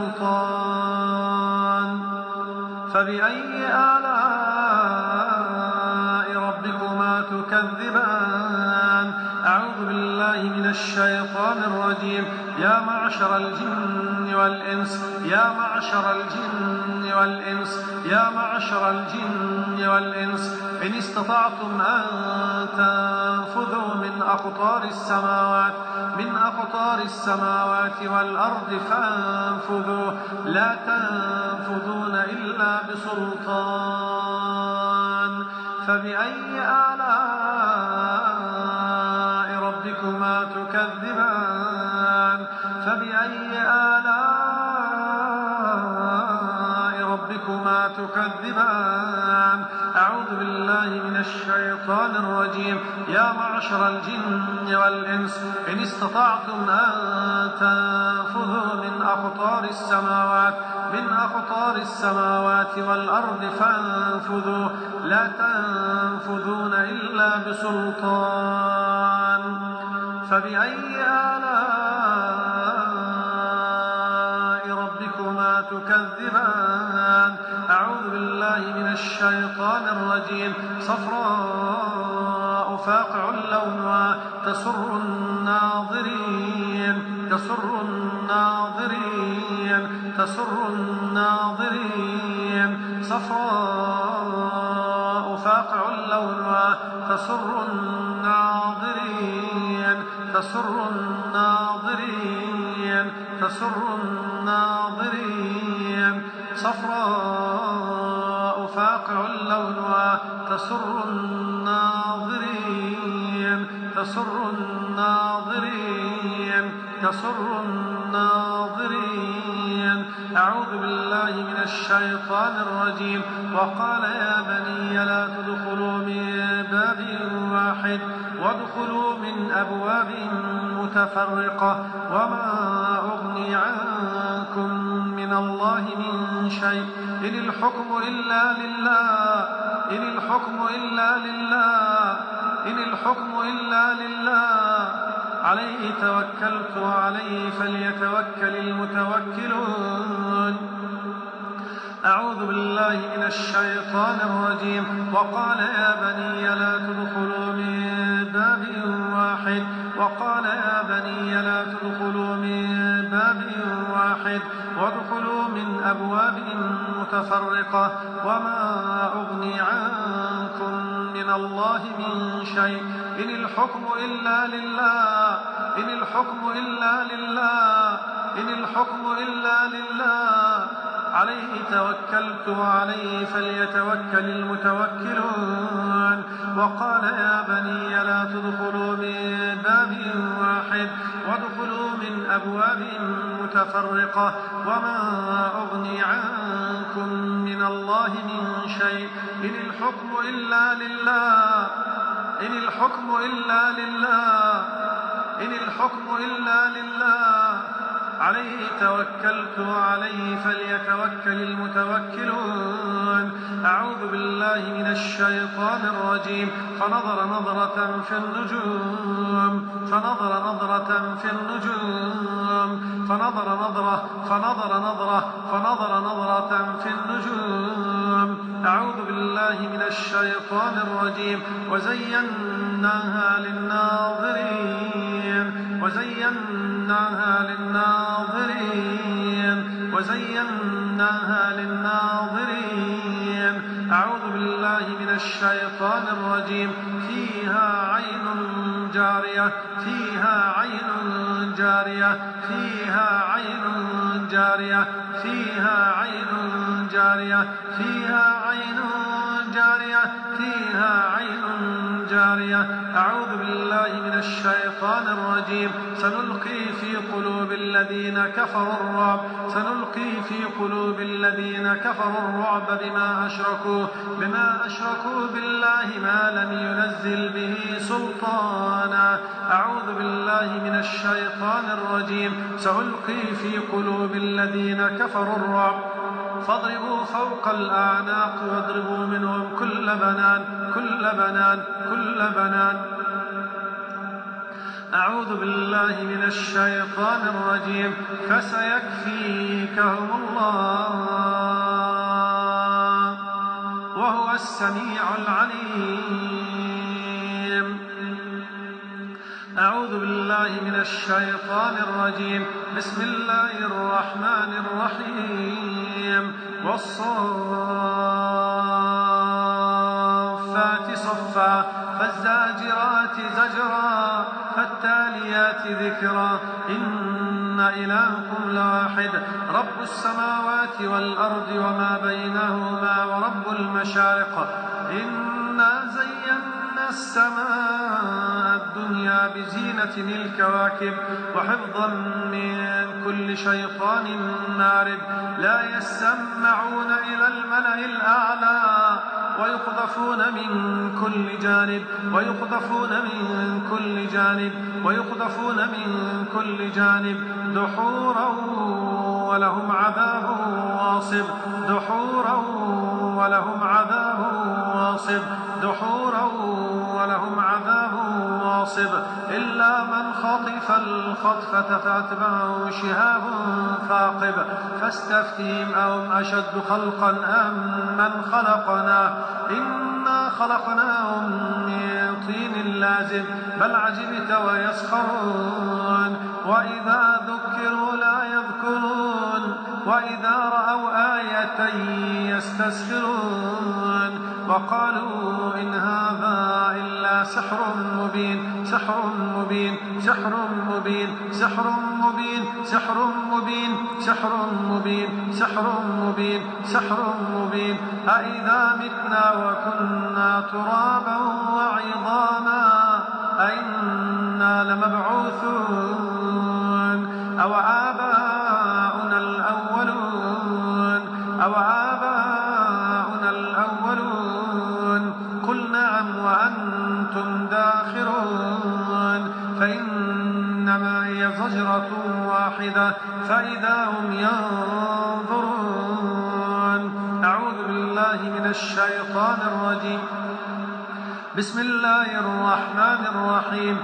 بسلطان فبأي آلاء ربكما تكذبان. أعوذ بالله من الشيطان الرجيم يا معشر الجن والإنس يا معشر الجن والإنس يا معشر الجن والإنس إن استطعتم أن تنفذوا من أقطار السماوات من أقطار السماوات والأرض فانفذوا لا تنفذون إلا بسلطان فبأي آلاء ربكما تكذبان فبأي آلاء ربكما تكذبان. أعوذ بالله من الشيطان الرجيم يا معشر الجن والإنس إن استطعتم أن تنفذوا من أقطار السماوات من أقطار السماوات والأرض فانفذوا لا تنفذون إلا بسلطان فبأي آلاء ربكما تكذبان. أعوذ بالله من الشيطان الرجيم صفراء فاقع لونها تسر الناظرين تسر الناظرين تسر الناظرين صفراء فاقع لونها تسر الناظرين تسر الناظرين تسر الناظرين صفراء فاقع لونها تسر الناظرين تسر الناظرين تسر الناظرين. أعوذ بالله من الشيطان الرجيم وقال يا بني لا تدخلوا من باب واحد وادخلوا من أبواب متفرقة وما أغني عنكم من الله من شيء إن الحكم إلا لله إن الحكم إلا لله إن الحكم إلا لله عليه توكلت وعليه فليتوكل المتوكلون. أعوذ بالله من الشيطان الرجيم. وقال يا بني لا تدخلوا من باب واحد وقال يا بني لا تدخلوا من باب واحد وادخلوا من أبواب متفرقة وما أغني عنكم من الله من شيء إن الحكم إلا لله إن الحكم إلا لله إن الحكم إلا لله عليه توكلت وعليه فليتوكل المتوكلون. وقال يا بني لا تدخلوا من باب واحد وادخلوا من أبواب متفرقة وما أغني عنكم من الله من شيء إن الحكم إلا لله إن الحكم إلا لله إن الحكم إلا لله عليه توكلت وعليه فليتوكل المتوكلون. أعوذ بالله من الشيطان الرجيم. فنظر نظرة في النجوم فنظر نظرة في النجوم فنظر نظرة فنظر نظرة فنظر نظرة في النجوم. أعوذ بالله من الشيطان الرجيم. وزيناها للناظرين وزيناها للناظرين وزيناها للناظرين. أعوذ بالله من الشيطان الرجيم. فيها عين جارية فيها عين جارية فيها عين جارية فيها عين جارية فيها عين جارية فيها عين جارية. أعوذ بالله من الشيطان الرجيم. سنلقي في قلوب الذين كفروا الرعب سنلقي في قلوب الذين كفروا الرعب بما أشركوا بما أشركوا بالله ما لم ينزل به سلطانا. أعوذ بالله من الشيطان الرجيم. سألقي في قلوب الذين كفروا الرعب فاضربوا فوق الأعناق واضربوا منهم كل بنان كل بنان كل بنان. أعوذ بالله من الشيطان الرجيم. فسيكفيكهم الله وهو السميع العليم. أعوذ بالله من الشيطان الرجيم. بسم الله الرحمن الرحيم. والصافات صفا فالزاجرات زجرا فالتاليات ذكرا إن إلهكم لواحد رب السماوات والأرض وما بينهما ورب المشارق. إنا زينا السماء الدنيا بزينة الكواكب وحفظا من كل شيطان مارد. لا يسمعون إلى الملأ الأعلى ويقذفون من كل جانب ويقذفون من كل جانب ويقذفون من كل جانب دحورا ولهم عذاب واصب دحورا ولهم عذاب واصب دحورا ولهم عذاب واصب. إلا من خطف الخطفة فأتبعه شهاب ثاقب فاستفتهم أهم أشد خلقا أم من خلقنا إنا خلقناهم من طين لازب بل عجبت ويسخرون. وإذا ذكروا لا يذكرون وإذا رأوا آية يستسخرون. وقالوا إن هذا إلا سحر مبين سحر مبين سحر مبين سحر مبين سحر مبين سحر مبين سحر مبين سحر مبين. أإذا متنا وكنا ترابا وعظاما أئنا لمبعوثون أو آباؤنا الأولون أو آباؤنا الأولون. قل نعم وأنتم داخرون. فإنما هي زجرة واحدة فإذا هم ينظرون. أعوذ بالله من الشيطان الرجيم. بسم الله الرحمن الرحيم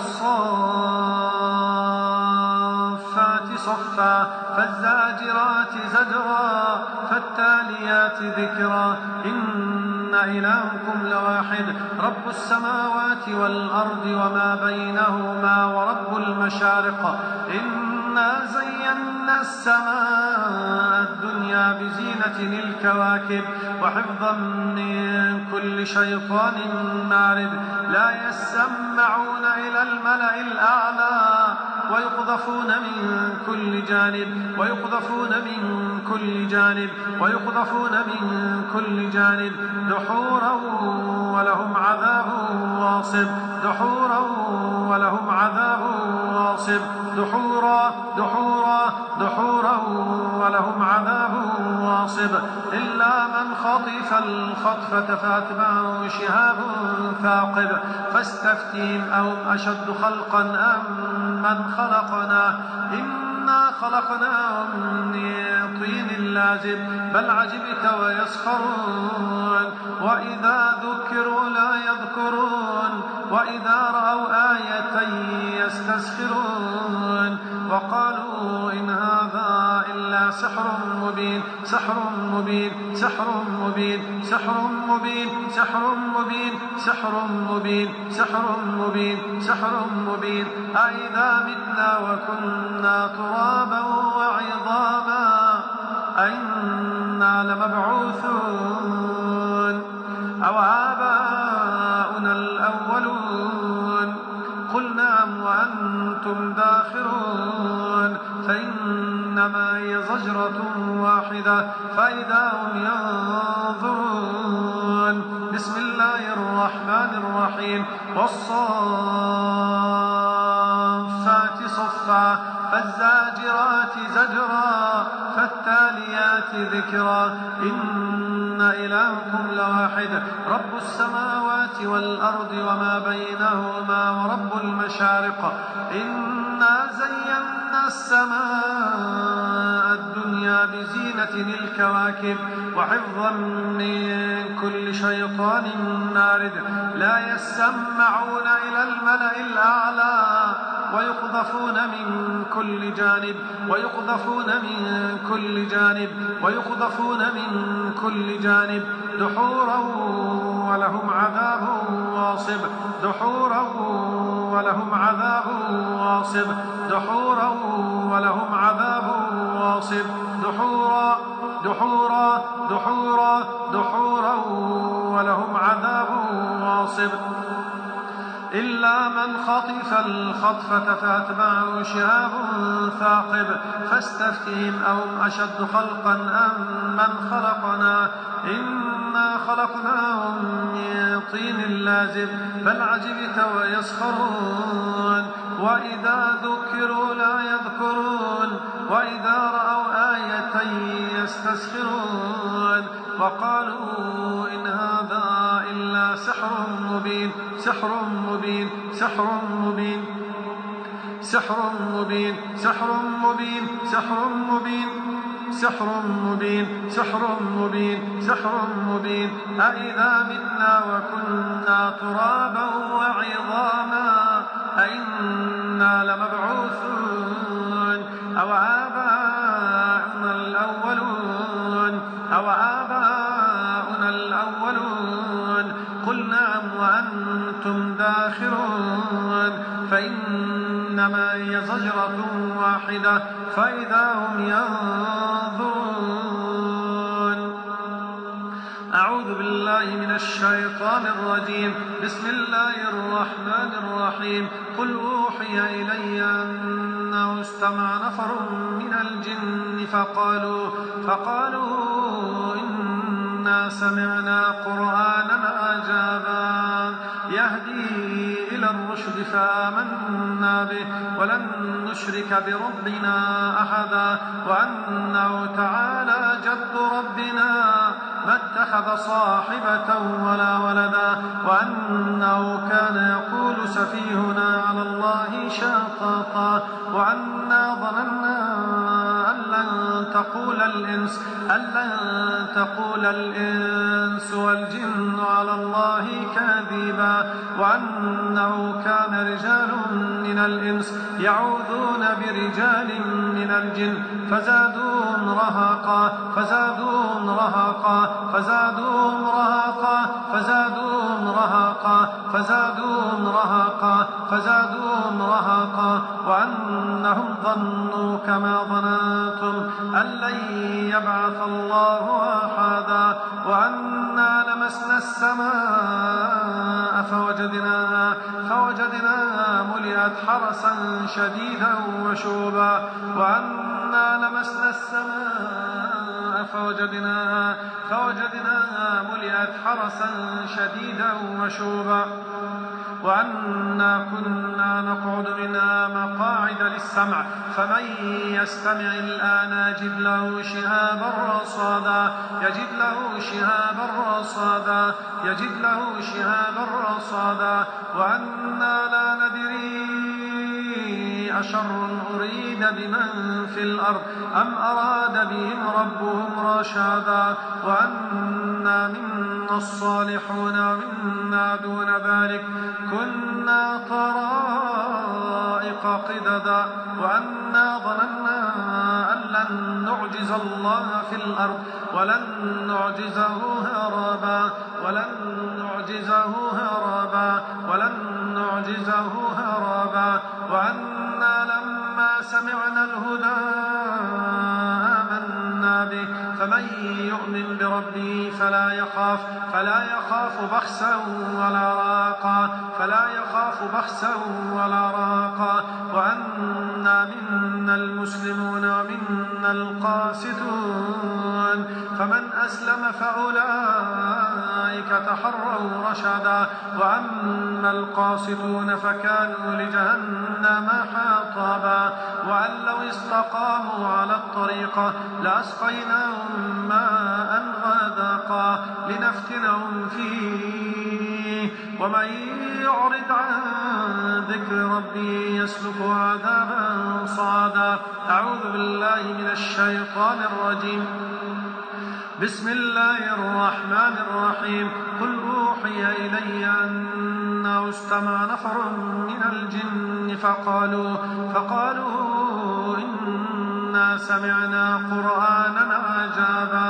والصافات صفا فالزاجرات زجرا فالتاليات ذكرا إن إلهكم لواحد رب السماوات والأرض وما بينهما ورب المشارق إنا زينا السماء الدنيا بزينة الكواكب وحفظا من كل شيطان مارد لا يسمعون إلى الملأ الأعلى ويقذفون من كل جانب ويقذفون من كل جانب ويقذفون من كل جانب دحورا ولهم عذاب واصب دحورا ولهم عذاب واصب دحورا دحورا دحورا ولهم عذاب واصب إلا من خطف الخطفة فأتبعه شهاب ثاقب فاستفتهم أهم أشد خلقا أم من خلقنا إنا خلقناهم من طين لازب بل عجبت ويسخرون وإذا ذكروا لا يذكرون وإذا رأوا آية يستسخرون وقالوا إن هذا إلا سحر مبين سحر مبين سحر مبين سحر مبين سحر مبين سحر مبين سحر مبين سحر مبين أإذا متنا وكنا ترابا وعظاما أئنا لمبعوثون أو آباؤنا الأولون قل نعم وأنتم داخرون فإنما هي زجرة واحدة فإذا هم ينظرون بسم الله الرحمن الرحيم والصافات صفا فالزاجرات زجرا فالتاليات ذكرا إن إلهكم لواحد رب السماوات والأرض وما بينهما ورب المشارق إنا زينا السماء الدنيا بزينة الكواكب وحفظا من كل شيطان مارد لا يسمعون إلى الملأ الأعلى ويقذفون من كل جانب ويقذفون من كل جانب ويقذفون من كل جانب دحورا ولهم عذاب واصب دحورا ولهم عذاب واصب دحورا ولهم عذاب واصب دحورا دحورا دحورا دحورا ولهم عذاب واصب إلا من خطف الخطفة فأتبعه شهاب ثاقب فاستفتهم أهم أشد خلقا أم من خلقنا إنا خلقناهم من طين لازب بل عجبت ويسخرون وإذا ذكروا لا يذكرون وإذا رأوا آية يستسخرون وقالوا إن هذا إلا سحر مبين سحر مبين سحر مبين سحر مبين سحر مبين سحر مبين سحر مبين سحر مبين سحر مبين أإذا متنا وكنا ترابا وعظاما أئنا لمبعوثون أو آباؤنا الأولون أو آباؤنا الأولون قل نعم وأنتم داخرون فإنما هي زجرة واحدة فإذا هم ينظرون أعوذ بالله من الشيطان الرجيم بسم الله الرحمن الرحيم قل أوحي إلي أنه استمع نفر من الجن فقالوا فقالوا إنا سمعنا قرآنا عجبا يهدي إلى الرشد فآمنا به ولن نشرك بربنا أحدا وأنه تعالى جد ربنا ما اتخذ صاحبة ولا ولدا وأنه كان يقول سفيهنا على الله شططا وأنا ظننا أن لن تقول الإنس ألن تقول الإنس والجن على الله كذبا وأنه كان رجال من الإنس يعوذون برجال من الجن فزادوهم رهقا فزادوهم رهقا فزادوهم رهقا فزادوهم رهقا فزادوهم رهقا فزادوهم رهقا وأنهم ظنوا كما ظننتم أن لن يبعث الله أحدا وأنا لمسنا السماء فوجدناها فوجدناها ملئت حرسا شديدا وشوبا وأنا لمسنا السماء فوجدناها فوجدناها ملئت حرسا شديدا وشوبا وأنا كنا نقعد منها مقاعد للسمع فمن يستمع الآن يجد له شهابا رصادا يجد له شهابا رصادا يجد له شهابا رصادا وأنا لا ندري أشر أريد بمن في الأرض أم أراد بهم ربهم رشادا وأنا منا الصالحون ومنا دون ذلك كنا طرائق قددا وأنا ظننا أن لن نعجز الله في الأرض ولن نعجزه هربا ولن نعجزه هربا ولن نعجزه هربا وأنا لما سمعنا الهدى آمنا به فمن يؤمن بربه فلا يخاف فلا يخاف بخسا ولا راقا فلا يخاف بخسا ولا راقا وأنا منا المسلمون ومنا القاسطون فمن أسلم فأولئك تحروا رشدا وأما القاسطون فكانوا لجهنم حطبا وأن لو استقاموا على الطريقة لأسقيناهم ماء غدقا لنفتنهم فيه ومن يعرض عن ذكر ربه يسلك عذابا صعدا أعوذ بالله من الشيطان الرجيم بسم الله الرحمن الرحيم قل أوحي إلي أنه استمع نفر من الجن فقالوا فقالوا إنا سمعنا قرآنا عجبا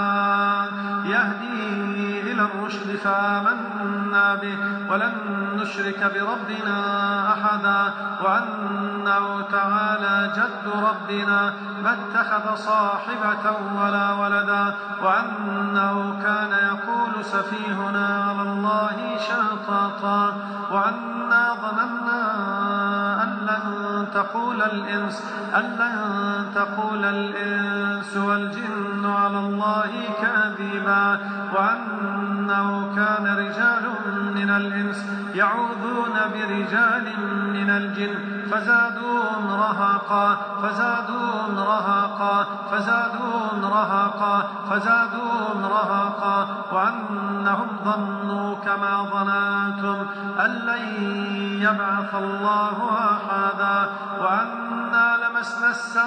يهدي إلى الرشد فآمنا به ولن نشرك بربنا أحدا وأنه تعالى جد ربنا ما اتخذ صاحبة ولا ولدا وأنه كان يقول سفيهنا على الله شططا وأنا ظننا أن لن تقول الإنس أن لن تقول الإنس والجن على الله كذبا وأنه كان رجال من الإنس يعوذون برجال من الجن فزادوهم رهقا فزادوهم رهقا فزادوهم رهقا فزادوهم رهقا وأنهم ظنوا كما ظننتم أن لن يبعث الله أحدا وأنا لمسنا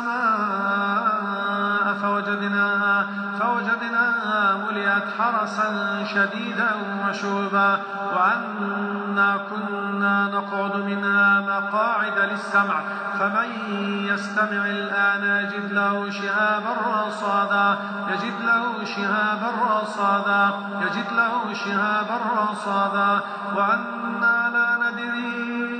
السماء فوجدناها فوجدناها ملئت حرسا شديدا وشوبا وأنا كنا نقعد منها مقاعد للسمع فمن يستمع الآن يجد له شهابا رصادا يجد له شهابا رصادا يجد له شهابا رصادا وأنا لا ندري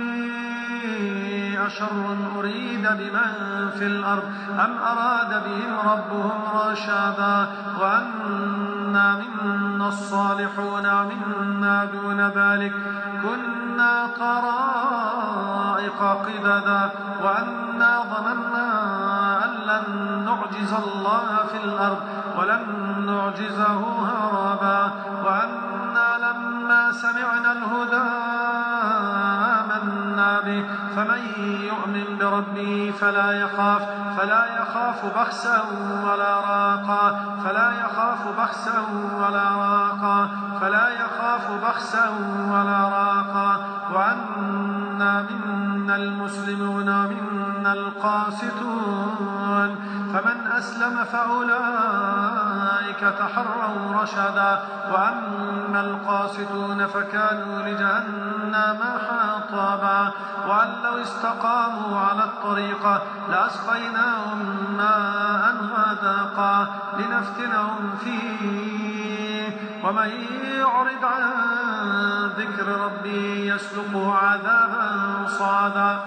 أشر أريد بمن في الأرض أم أراد بهم ربهم رشادا وأنا منا الصالحون ومنا دون ذلك كنا طرائق قددا وأنا ظننا أن لن نعجز الله في الأرض ولن نعجزه هربا وأنا لما سمعنا الهدى آمنا به فمن يؤمن بربه فلا يخاف فلا يخاف بخسا ولا راقا فلا يخاف بخسا ولا راقا فلا يخاف بخسا ولا راقا وأنا منا ومنا المسلمون ومنا القاسطون، فمن أسلم فأولئك تحروا رشدا، وأما القاسطون فكانوا لجهنم حطبا، وأن لو استقاموا على الطريقة لأسقيناهم ماء غدقا لنفتنهم فيه، ومن يعرض عن ذكر ربه يسلكه عذابا صعدا.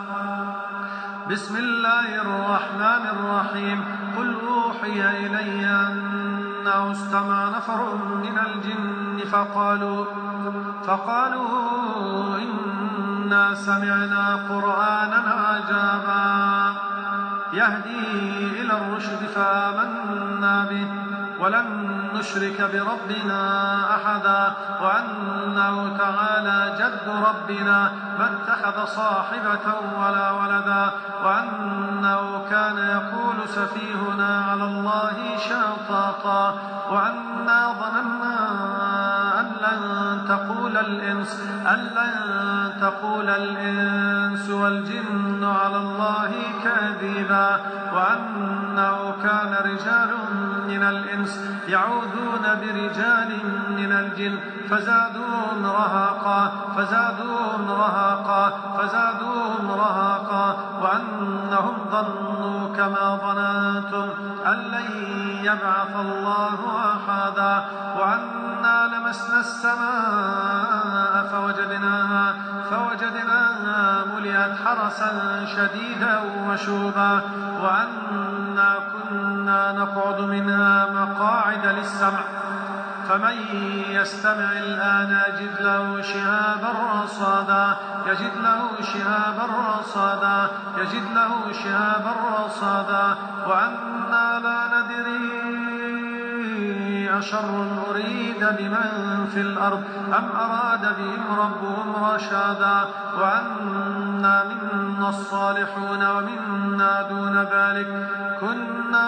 بسم الله الرحمن الرحيم. قل أوحي إلي أنه استمع نفر من الجن فقالوا فقالوا إنا سمعنا قرآنا عجبا يهدي إلى الرشد فآمنا به ولن نشرك بربنا أحدا، وأنه تعالى جد ربنا ما اتخذ صاحبة ولا ولدا، وأنه كان يقول سفيهنا على الله شططا، وأنا ظننا أن لن تقول الإنس أن لن تقول الإنس والجن على الله كذبا، وأنه كان رجال من الإنس يعوذون برجال من الجن فزادوهم رهقا فزادوهم رهقا فزادوهم رهقا، وأنهم ظنوا كما ظننتم أن لن يبعث الله أحدا، وأنا لمسنا السماء فوجدناها فوجدناها ملئت حرسا شديدا وشوبا، وأنا كنا نقعد منها مقاعد للسمع، فمن يستمع الآن يجد له شهابا رصدا يجد له شهابا رصدا يجد له شهابا رصدا، وأنا لا ندري أشر أريد بمن في الأرض أم أراد بهم ربهم رشدا، وأنا منا الصالحون ومنا دون ذلك كنا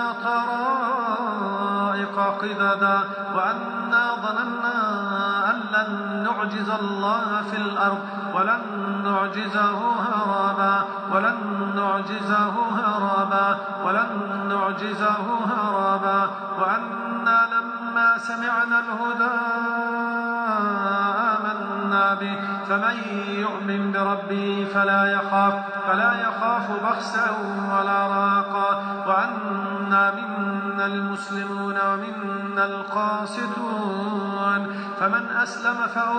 طرائق قددا، وأنا ظننا أن لن نعجز الله في الأرض ولن نعجزه هربا ولن نعجزه هربا ولن نعجزه هربا، وأنا لما سمعنا الهدى آمنا به، فمن يؤمن بربه فلا يخاف فلا يخاف بخسا ولا رهقا، وأنا منا المسلمون ومنا القاسطون، فمن أسلم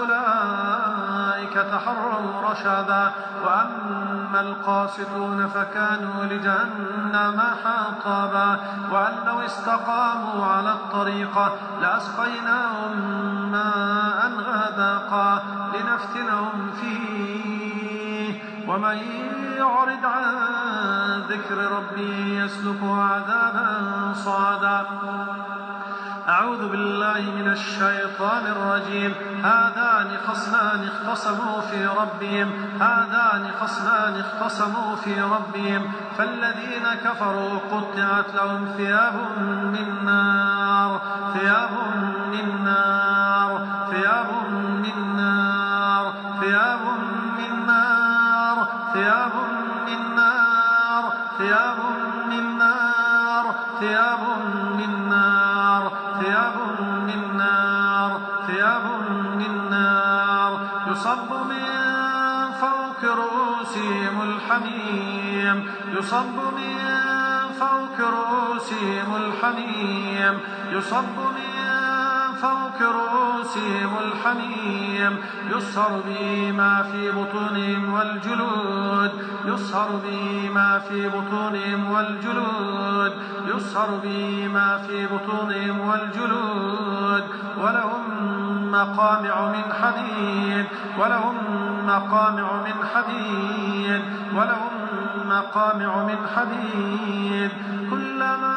فأولئك تحروا رشدا، وأما القاسطون فكانوا لجهنم حطبا، وأن لو استقاموا على الطريقة لأسقيناهم ماء غدقا لنفتنهم فيه، ومن يعرض عن ذكر ربه يسلكه عذابا صعدا. أعوذ بالله من الشيطان الرجيم. هذان خصمان اختصموا في ربهم هذان خصمان اختصموا في ربهم فالذين كفروا قطعت لهم ثياب من نار ثياب من نار ثياب من نار ثياب من نار ثياب من نار ثياب من نار ثياب من نار ثياب من نار ثياب من نار يصب من فوق رؤوسهم الحميم يصب من فوق رؤوسهم الحميم يصب من فوق رؤوسهم الحميم يصهر به ما في بطونهم والجلود يصهر به ما في بطونهم والجلود يصهر به ما في بطونهم والجلود ولهم مقامع من حديد ولهم مقامع من حديد ولهم مقامع من حديد كلما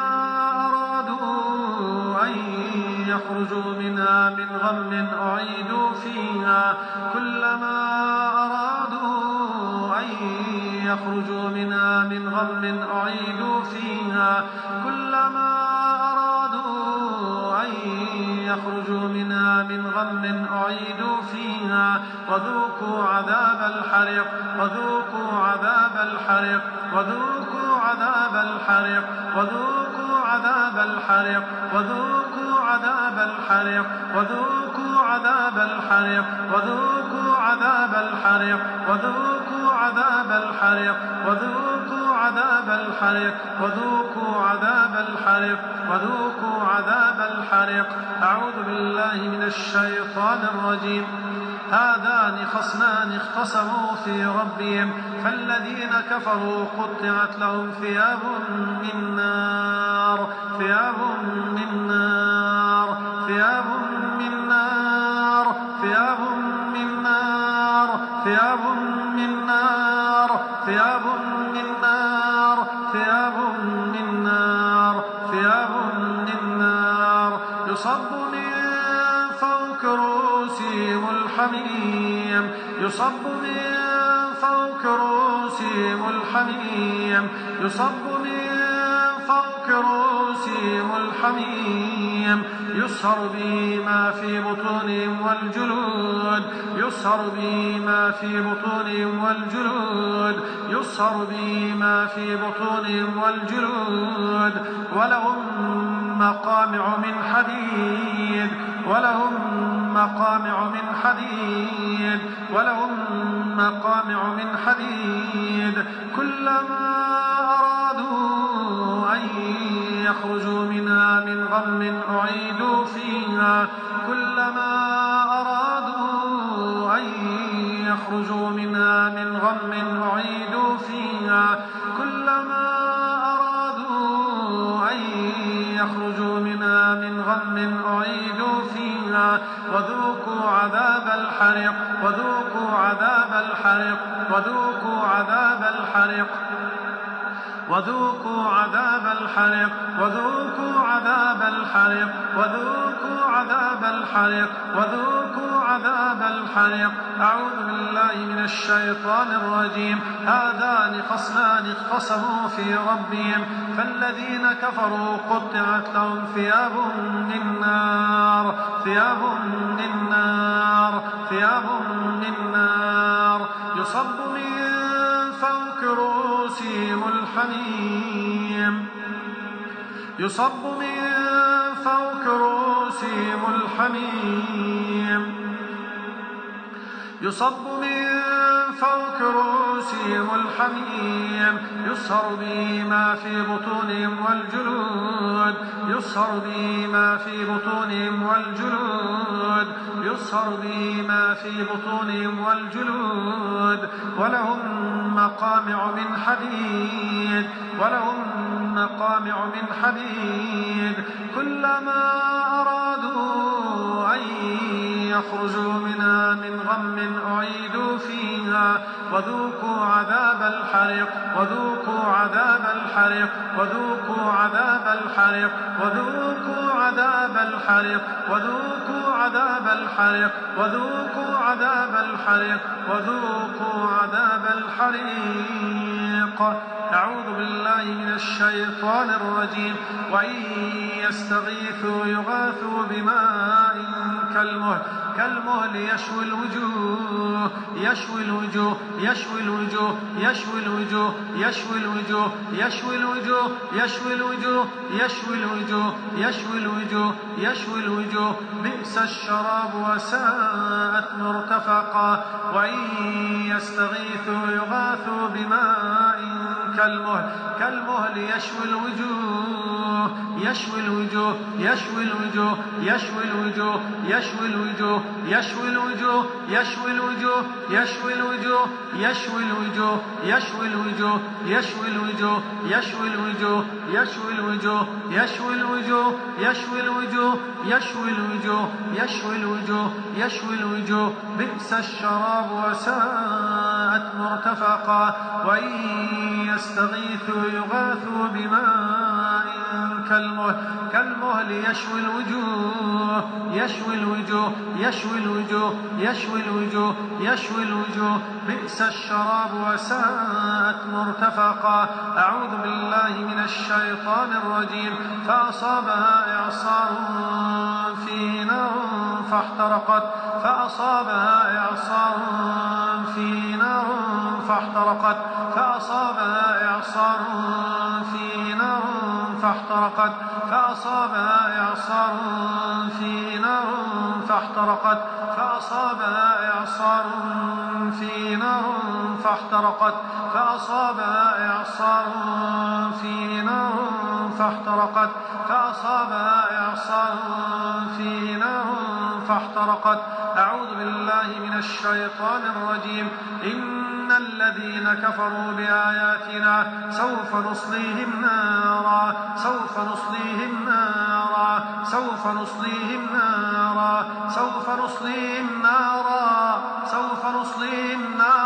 أرادوا أن يخرجوا منها من غم أعيدوا فيها كلما أرادوا أن يخرجوا منها من غم أعيدوا فيها كلما أرادوا أن يخرجوا منها من غم أعيدوا فيها وذوقوا عذاب الحريق وذوقوا عذاب الحريق وذوقوا عذاب الحريق وذوقوا عذاب الحريق وذوقوا عذاب الحريق وذوقوا عذاب الحريق وذوقوا عذاب الحريق وذوقوا عذاب الحريق وذوقوا عذاب الحريق وذوقوا عذاب الحريق وذوقوا عذاب الحريق. أعوذ بالله من الشيطان الرجيم. هذان خصمان اختصموا في ربهم فالذين كفروا قطعت لهم ثياب من نار ثياب من نار ثياب من نار ثياب من نار ثياب من نار ثياب من نار ثياب من نار ثياب من نار يصب من فوق رؤوسهم الحميم يصب من فوق رؤوسهم الحميم يصب من فوق رؤوسهم الحميم يصهر به ما في بطونهم والجلود يصهر به ما في بطونهم والجلود يصهر به ما في بطونهم والجلود ولهم مقامع من حديد ولهم مقامع من حديد ولهم مقامع من حديد كلما أرادوا أن يخرجوا منها من غم أعيدوا فيها كلما أرادوا أن يخرجوا منها من غم أعيدوا فيها كلما أرادوا أن يخرجوا منها من غم أعيدوا فيها وذوقوا عذاب الحريق وذوقوا عذاب الحريق وذوقوا عذاب الحريق وذوقوا عذاب الحريق وذوقوا عذاب الحريق وذوقوا عذاب الحريق وذوقوا عذاب الحريق. أعوذ بالله من الشيطان الرجيم. هذان خصمان اختصموا في ربهم فالذين كفروا قطعت لهم ثياب من نار ثياب من نار ثياب من نار يصب من فوق رؤوسهم الحميم يصب من فوق رؤوسهم الحميم يصب من فوق رؤوسهم الحميم يصهر به ما في بطونهم والجلود يصهر به ما في بطونهم والجلود يصهر به ما في بطونهم والجلود ولهم مقامع من حديد ولهم مقامع من حديد كلما أرادوا أن يخرجوا منها من غم أعيدوا فيها وذوقوا عذاب الحريق وذوقوا عذاب الحريق وذوقوا عذاب الحريق وذوقوا عذاب الحريق وذوقوا عذاب الحريق وذوقوا عذاب الحريق وذوقوا عذاب الحريق. أعوذ بالله من الشيطان الرجيم. وإن يستغيثوا يغاثوا بماء كالمهل كالمهل يشوي الوجوه يشوي الوجوه يشوي الوجوه يشوي الوجوه يشوي الوجوه يشوي الوجوه يشوي الوجوه يشوي الوجوه يشوي الوجوه يشوي الوجوه بئس الشراب وساءت مرتفقا. وإن يستغيثوا يغاثوا بماء كالمهل كالمهل يشوي الوجوه يشوي الوجوه يشوي الوجوه يشوي الوجوه يشوي الوجوه يشوي الوجوه يشوي الوجوه يشوي الوجوه يشوي الوجوه يشوي الوجوه يشوي الوجوه يشوي الوجوه يشوي الوجوه يشوي الوجوه يشوي الوجوه يشوي الوجوه يشوي الوجوه يشوي الوجوه بئس الشراب وساءت مرتفقا. مرتفقا وإن يستغيثوا يغاثوا بماء كالمهل كالمهل يشوي الوجوه يشوي الوجوه يشوي الوجوه يشوي الوجوه يشوي الوجوه بئس الشراب وساءت مرتفقا. أعوذ بالله من الشيطان الرجيم. فأصابها إعصار في نار فاحترقت فأصابها إعصار في نار فاحترقت فأصابها إعصار في نار فاحترقت فأصابها إعصار في نار فاحترقت فأصابها إعصار في نار فاحترقت فأصابها إعصار في نار فاحترقت فأصابها إعصار في نار فاحترقت. أعوذ بالله من الشيطان الرجيم. إن الذين كفروا بآياتنا سوف نصليهم نارا سوف نصليهم نارا سوف نصليهم نارا سوف نصليهم نارا سوف نصليهم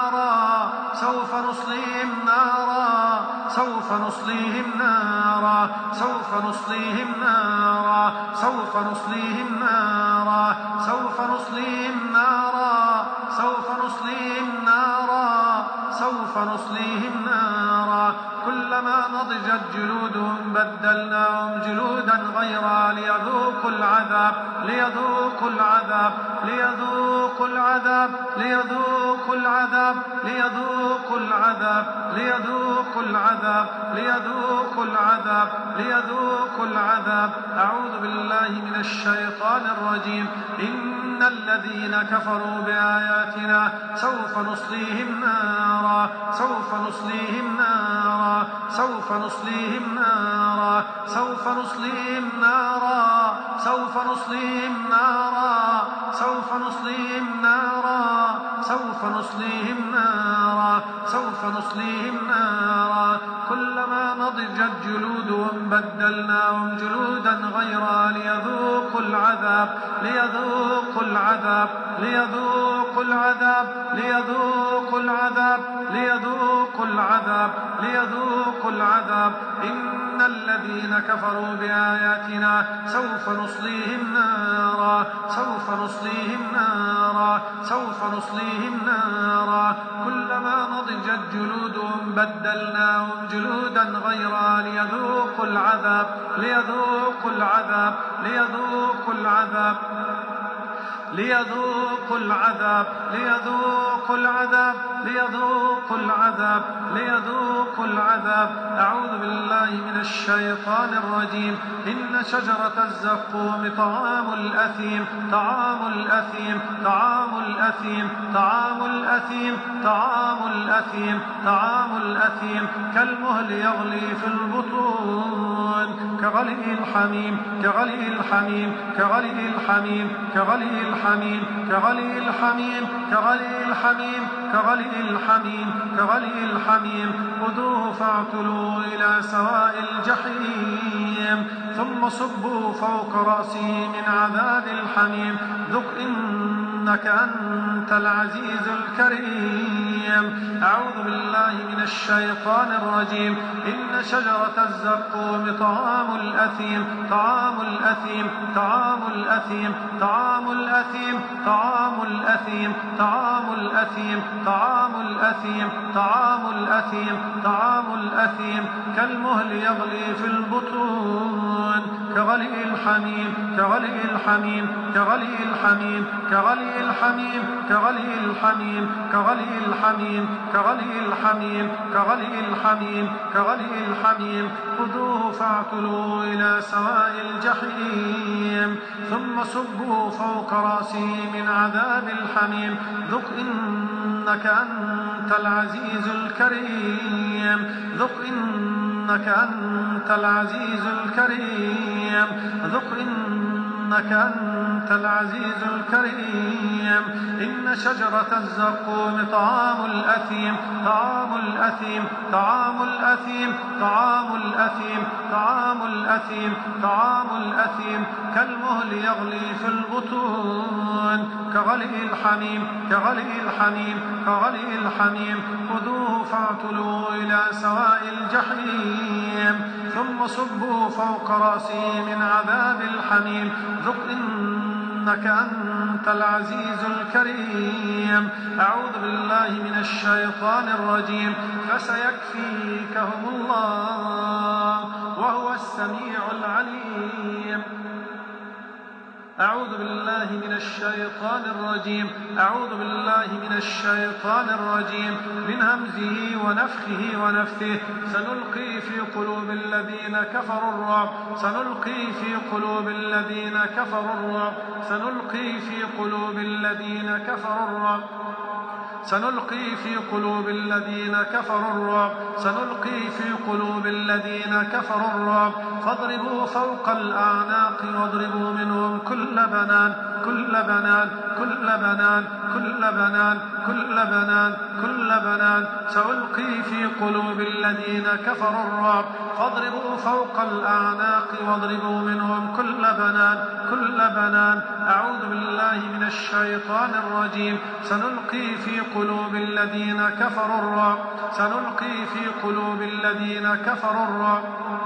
نارا سوف نصليهم نارا سوف نصليهم نارا سوف نصليهم نارا سوف نصليهم نارا سوف نصليهم نارا سوف نصليهم نارا سوف نصليهم نارا كلما نضجت جلودهم بدلناهم جلودا غيرها ليذوقوا العذاب ليذوقوا العذاب ليذوقوا العذاب ليذوقوا العذاب ليذوقوا العذاب ليذوقوا العذاب ليذوقوا العذاب ليذوقوا العذاب. أعوذ بالله من الشيطان الرجيم. إن الذين كفروا بآياتنا سوف نصليهم نارا سوف نصليهم نارا سوف نصليهم نارا سوف نصليهم نارا سوف نصليهم نارا سوف نصليهم نارا سوف نصليهم نارا سوف نصليهم نارا كلما نضجت جلودهم بدلناهم جلودا غيرها ليذوقوا العذاب ليذوقوا العذاب ليذوقوا العذاب ليذوقوا العذاب ليذوقوا العذاب ليذوقوا العذاب. إن الذين كفروا بآياتنا سوف نصليهم نارا سوف نصليهم نارا سوف نصليهم نارا كلما نضجت جلودهم بدلناهم جلودا غيرها ليذوقوا العذاب ليذوقوا العذاب ليذوقوا العذاب ليذوقوا العذاب ليذوقوا العذاب ليذوقوا العذاب ليذوقوا العذاب. أعوذ بالله من الشيطان الرجيم. إن شجرة الزقوم طعام الأثيم طعام الأثيم طعام الأثيم طعام الأثيم طعام الأثيم طعام الأثيم كالمهل يغلي في البطون كغلي الحميم كغلي الحميم كغلي الحميم كغلي الحميم كغلي الحميم كغلي الحميم كغلي الحميم كغلي الحميم خذوه فاعتلوه إلى سواء الجحيم ثم صبوا فوق رأسه من عذاب الحميم ذق إنك أنت العزيز الكريم. أعوذ بالله من الشيطان الرجيم. إن شجرة الزقوم طعام الأثيم طعام الأثيم طعام الأثيم طعام الأثيم طعام الأثيم طعام الأثيم طعام الأثيم طعام الأثيم طعام الأثيم كالمهل يغلي في البطون كغلي الحميم كغلي الحميم كغلي الحميم كغلي الحميم كغلي الحميم كغلي الحميم كغلي الحميم كغلي الحميم كغلي الحميم خذوه فاعتلوه إلى سواء الجحيم ثم صبوا فوق رأسه من عذاب الحميم ذق إنك أنت العزيز الكريم ذق إنك أنت العزيز الكريم ذق إنك أنت أنت العزيز الكريم. إن شجرة الزقوم طعام الأثيم طعام الأثيم طعام الأثيم طعام الأثيم طعام الأثيم طعام الأثيم كالمهل يغلي في البطون كغلي الحميم كغلي الحميم كغلي الحميم خذوه فاعتلوه إلى سواء الجحيم ثم صبوا فوق رأسه من عذاب الحميم ذق إنك أنت العزيز الكريم. أعوذ بالله من الشيطان الرجيم. فسيكفيكهم الله وهو السميع العليم. أعوذ بالله من الشيطان الرجيم. أعوذ بالله من الشيطان الرجيم من همزه ونفخه ونفثه. سنلقي في قلوب الذين كفروا الرعب سنلقي في قلوب الذين كفروا الرعب سنلقي في قلوب الذين كفروا الرعب سنلقي في قلوب الذين كفروا الرعب سنلقي في قلوب الذين كفروا الرعب فاضربوا فوق الأعناق واضربوا منهم كل بنان كل بنان كل بنان كل بنان كل بنان كل بنان سألقي في قلوب الذين كفروا الرعب فاضربوا فوق الأعناق واضربوا منهم كل بنان كل بنان. أعوذ بالله من الشيطان الرجيم. سنلقي في قلوب الذين كفروا الرعب سنلقي في قلوب الذين كفروا الرعب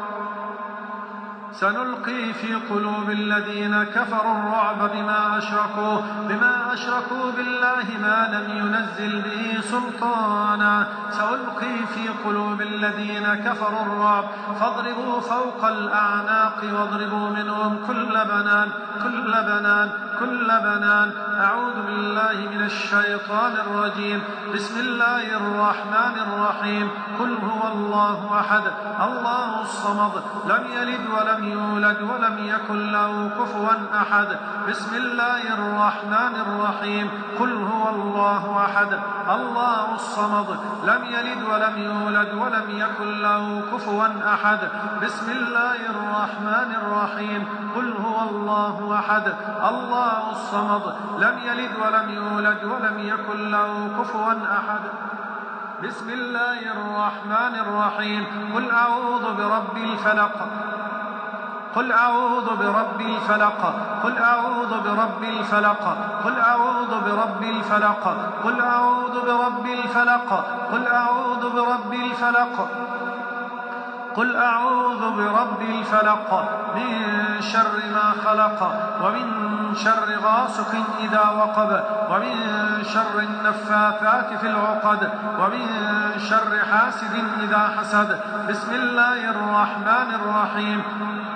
سنلقي في قلوب الذين كفروا الرعب بما أشركوا بما أشركوا بالله ما لم ينزل به سلطانا. سألقي في قلوب الذين كفروا الرعب فاضربوا فوق الأعناق واضربوا منهم كل بنان كل بنان كل بنان. أعوذ بالله من الشيطان الرجيم. بسم الله الرحمن الرحيم. قل هو الله أحد الله الصمد لم يلد ولم يولد ولم يكن له كفوا أحد. بسم الله الرحمن الرحيم. قل هو الله أحد الله الصمد لم يلد ولم يولد ولم يكن له كفوا أحد. بسم الله الرحمن الرحيم. قل هو الله أحد الله الصمد لم يلد ولم يولد ولم يكن له كفوا أحد. بسم الله الرحمن الرحيم. قل أعوذ برب الفلق قل أعوذ برب الفلق قل أعوذ برب الفلق قل أعوذ برب الفلق قل أعوذ برب الفلق قل أعوذ برب الفلق قل أعوذ برب الفلق من شر ما خلق ومن شر غاسق إذا وقب ومن شر النفاثات في العقد ومن شر حاسد إذا حسد. بسم الله الرحمن الرحيم.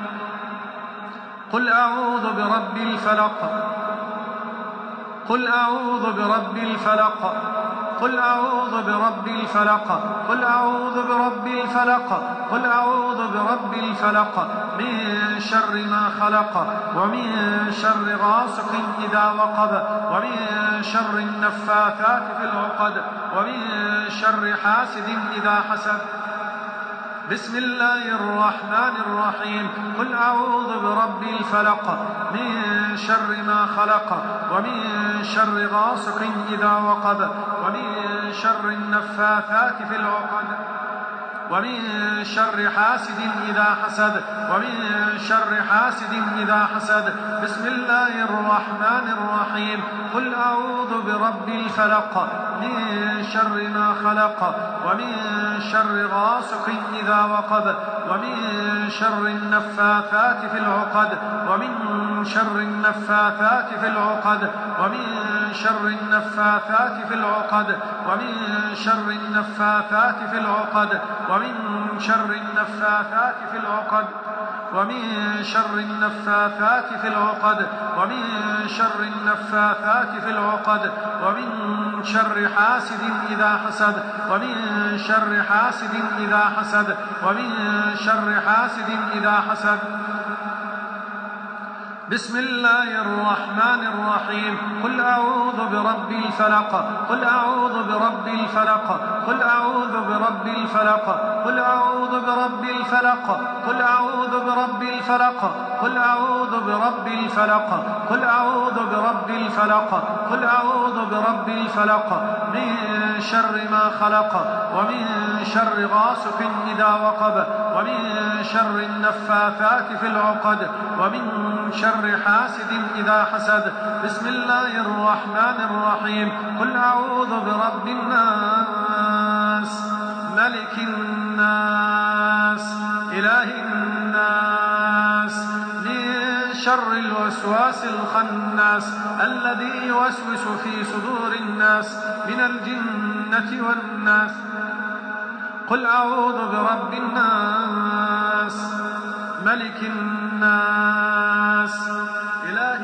قل أعوذ برب الفلق قل أعوذ برب الفلق قل أعوذ برب الفلق قل أعوذ برب الفلق قل أعوذ برب الفلق من شر ما خلق ومن شر غاسق إذا وقب ومن شر النفاثات في العقد ومن شر حاسد إذا حسد. بسم الله الرحمن الرحيم. قل أعوذ برب الفلق من شر ما خلق ومن شر غاسق إذا وقب ومن شر النفاثات في العقد ومن شر حاسد إذا حسد ومن شر حاسد إذا حسد. بسم الله الرحمن الرحيم. قل أعوذ برب الفلق من شر ما خلق ومن شر غاسق إذا وقب ومن شر النفاثات في العقد ومن شر النفاثات في العقد ومن شر النفاثات في العقد ومن شر النفاثات في العقد ومن شر النفاثات في العقد ومن شر النفاثات في العقد ومن شر النفاثات في العقد ومن شر حاسد إذا حسد ومن شر حاسد إذا حسد ومن شر حاسد إذا حسد. بسم الله الرحمن الرحيم قل أعوذ برب الفلق قل أعوذ برب الفلق قل أعوذ برب الفلق قل أعوذ برب الفلق قل أعوذ برب الفلق قل أعوذ برب الفلق قل أعوذ برب الفلق قل أعوذ برب الفلق من شر ما خلق ومن شر غاسق إذا وقب ومن شر النفاثات في العقد ومن شر حاسد إذا حسد. بسم الله الرحمن الرحيم قل أعوذ برب الناس ملك الناس إله الناس من شر الوسواس الخناس الذي يوسوس في صدور الناس من الجنة والناس. قل أعوذ برب الناس ملك الناس إله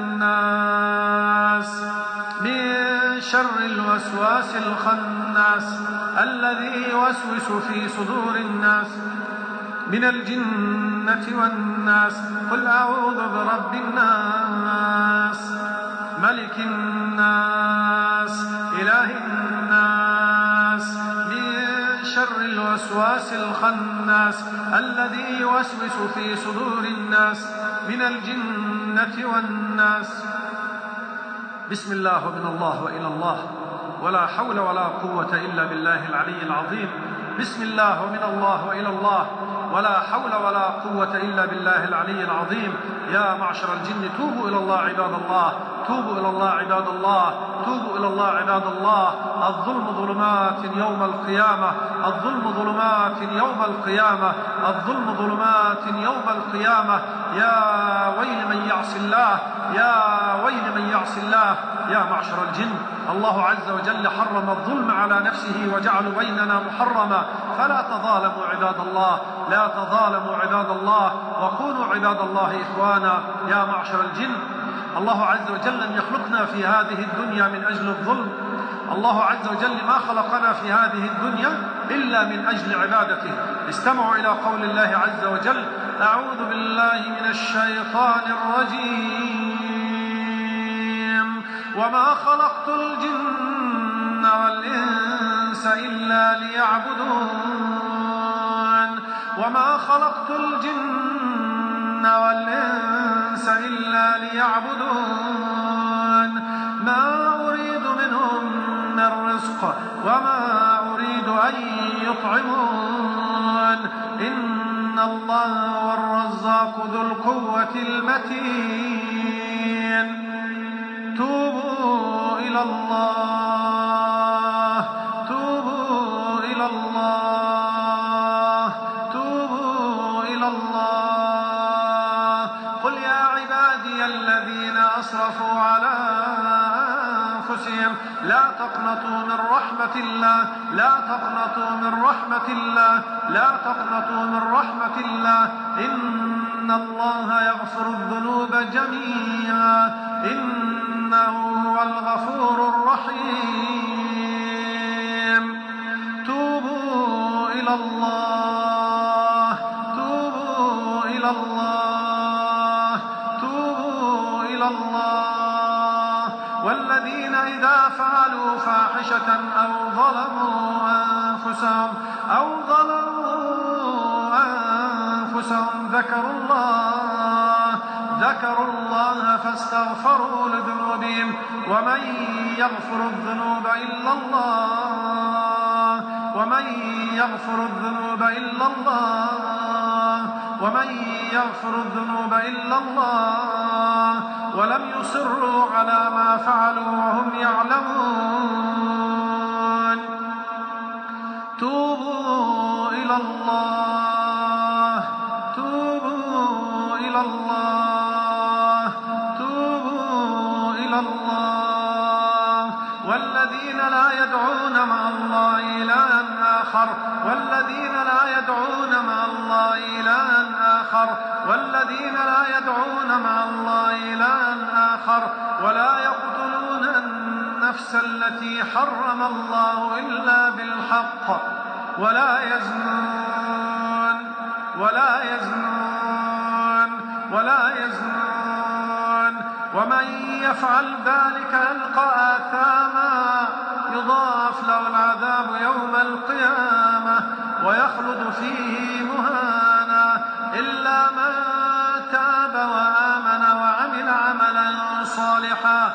الناس من شر الوسواس الخناس الذي يوسوس في صدور الناس من الجنة والناس. قل أعوذ برب الناس ملك الناس إله الناس من شر الوسواس الخناس الذي يوسوس في صدور الناس من الجنة والناس. بسم الله ومن الله وإلى الله ولا حول ولا قوة إلا بالله العلي العظيم. بسم الله ومن الله وإلى الله ولا حول ولا قوة إلا بالله العلي العظيم. يا معشر الجن توبوا إلى الله عباد الله توبوا إلى الله عباد الله توبوا إلى الله عباد الله. الظلم ظلمات يوم القيامة الظلم ظلمات يوم القيامة الظلم ظلمات يوم القيامة. يا ويل من يعصي الله يا ويل من يعصي الله. يا معشر الجن الله عز وجل حرم الظلم على نفسه وجعل بيننا محرما فلا تظالموا عباد الله لا تظالموا عباد الله وكونوا عباد الله إخوانا. يا معشر الجن الله عز وجل لم يخلقنا في هذه الدنيا من أجل الظلم. الله عز وجل ما خلقنا في هذه الدنيا إلا من أجل عبادته. استمعوا إلى قول الله عز وجل أعوذ بالله من الشيطان الرجيم وما خلقت الجن والإنس إلا ليعبدون وما خلقت الجن والإنس إلا ليعبدون ما أريد منهم من رزق وما أريد أن يطعمون إن الله هو الرزاق ذو القوة المتين. توبوا إلى الله توبوا إلى الله توبوا إلى الله. قل يا عبادي الذين أسرفوا على أنفسهم لا تقنطوا من رحمة الله لا تقنطوا من رحمة الله لا تقنطوا من رحمة الله إن الله يغفر الذنوب جميعا إنه هو الغفور الرحيم. توبوا إلى الله توبوا إلى الله توبوا إلى الله. والذين إذا فعلوا فاحشة أو ظلموا أنفسهم أو ظلموا أنفسهم ذكروا الله ذكروا الله فاستغفروا لذنوبهم ومن يغفر الذنوب إلا الله ومن يغفر الذنوب إلا الله ومن يغفر الذنوب إلا الله ولم يصروا على ما فعلوا وهم يعلمون. توبوا إلى الله توبوا إلى الله توبوا إلى الله. والذين لا يدعون مع الله إلها آخر والذين لا يدعون مع الله إلها آخر والذين لا يدعون مع الله إلها آخر ولا يقتلون النفس التي حرم الله إلا بالحق ولا يزنون ولا يزنون ولا يزنون ومن يفعل ذلك يلقى آثاما يضاعف له العذاب يوم القيامة ويخلد فيه مهانا إلا من تاب وآمن وعمل عملا صالحا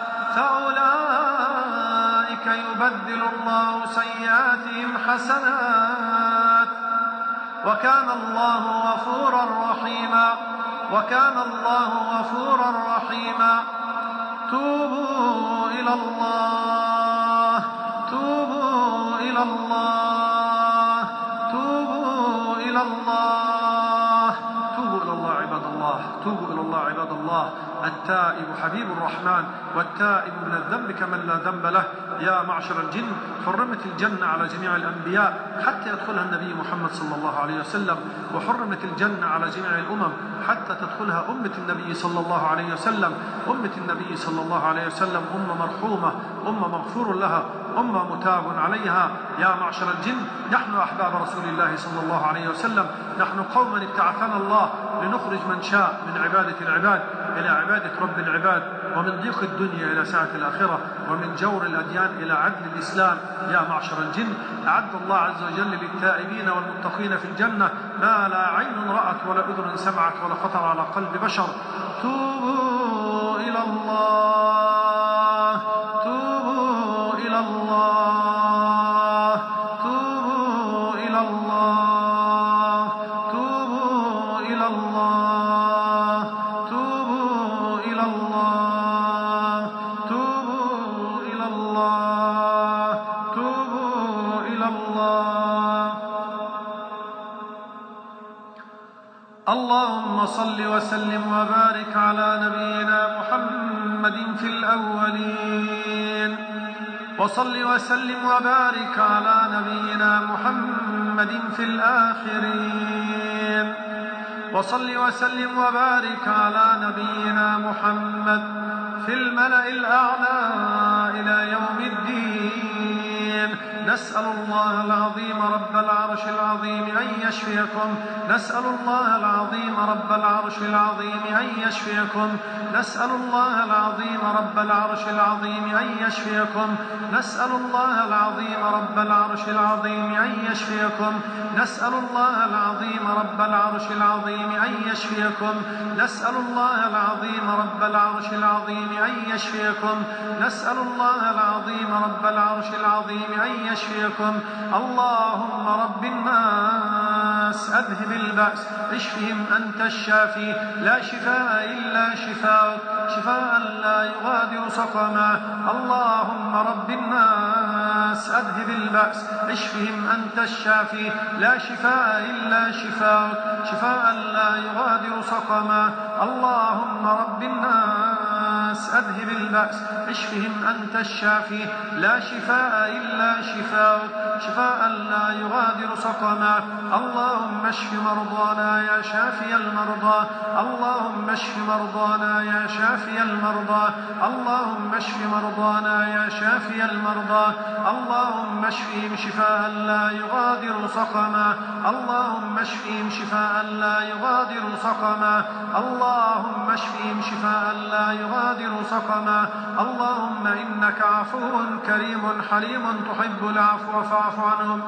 فأولئك يبدل الله سيئاتهم حسنات وكان الله غفورا رحيما وكان الله غفورا رحيما. توبوا إلى الله توبوا إلى الله توبوا إلى الله توبوا إلى الله عباد الله توبوا إلى الله عباد الله. التائب حبيب الرحمن والتائب من الذنب كمن لا ذنب له. يا معشر الجن، حرمت الجنة على جميع الأنبياء حتى يدخلها النبي محمد صلى الله عليه وسلم، وحرمت الجنة على جميع الأمم حتى تدخلها أمة النبي صلى الله عليه وسلم. أمة النبي صلى الله عليه وسلم أمة مرحومة، أمة مغفور لها، أمة متاب عليها. يا معشر الجن، نحن أحباب رسول الله صلى الله عليه وسلم، نحن قوما ابتعثنا الله لنخرج من شاء من عبادة العباد إلى عبادة رب العباد، ومن ضيق الدنيا إلى سعة الآخرة، ومن جور الأديان إلى عدل الإسلام. يا معشر الجن، أعد الله عز وجل للتائبين والمتقين في الجنة ما لا عين رأت ولا أذن سمعت ولا خطر على قلب بشر. توبوا إلى الله توبوا إلى الله توبوا إلى الله توبوا إلى الله توبوا إلى الله توبوا إلى الله توبوا إلى الله. اللهم صل وسلم وبارك على نبينا محمد في الأولين، وصل وسلم وبارك على نبينا محمد في الآخرين، وصل وسلم وبارك على نبينا محمد في الملأ الأعلى إلى يوم الدين. نسأل الله العظيم رب العرش العظيم أن يشفيكم نسأل الله العظيم رب العرش العظيم أن يشفيكم نسأل الله العظيم رب العرش العظيم أن يشفيكم نسأل الله العظيم رب العرش العظيم أن يشفيكم نسأل الله العظيم رب العرش العظيم أن يشفيكم نسأل الله العظيم رب العرش العظيم أن يشفيكم نسأل الله العظيم رب العرش العظيم أن يشفيكم. اللهم رب الناس أذهب البأس اشفهم أنت الشافي لا شفاء إلا شفاءك شفاء لا يغادر سقما. اللهم رب الناس أذهب البأس اشفهم أنت الشافي لا شفاء إلا شفاءك شفاء لا يغادر سقما. اللهم رب الناس أذهب البأس اشفهم أنت الشافي لا شفاء إلا شفاءك شفاء لا يغادر سقما. اللهم اشف مرضانا يا شافي المرضى اللهم اشف مرضانا يا شافي المرضى اللهم اشف مرضانا يا شافي المرضى اللهم اشفهم شفاء لا يغادر سقما اللهم اشفهم شفاء لا يغادر سقما اللهم اشفهم شفاء لا يغادر سقما. اللهم إنك عفو كريم حليم تحب العفو فاعف عنهم.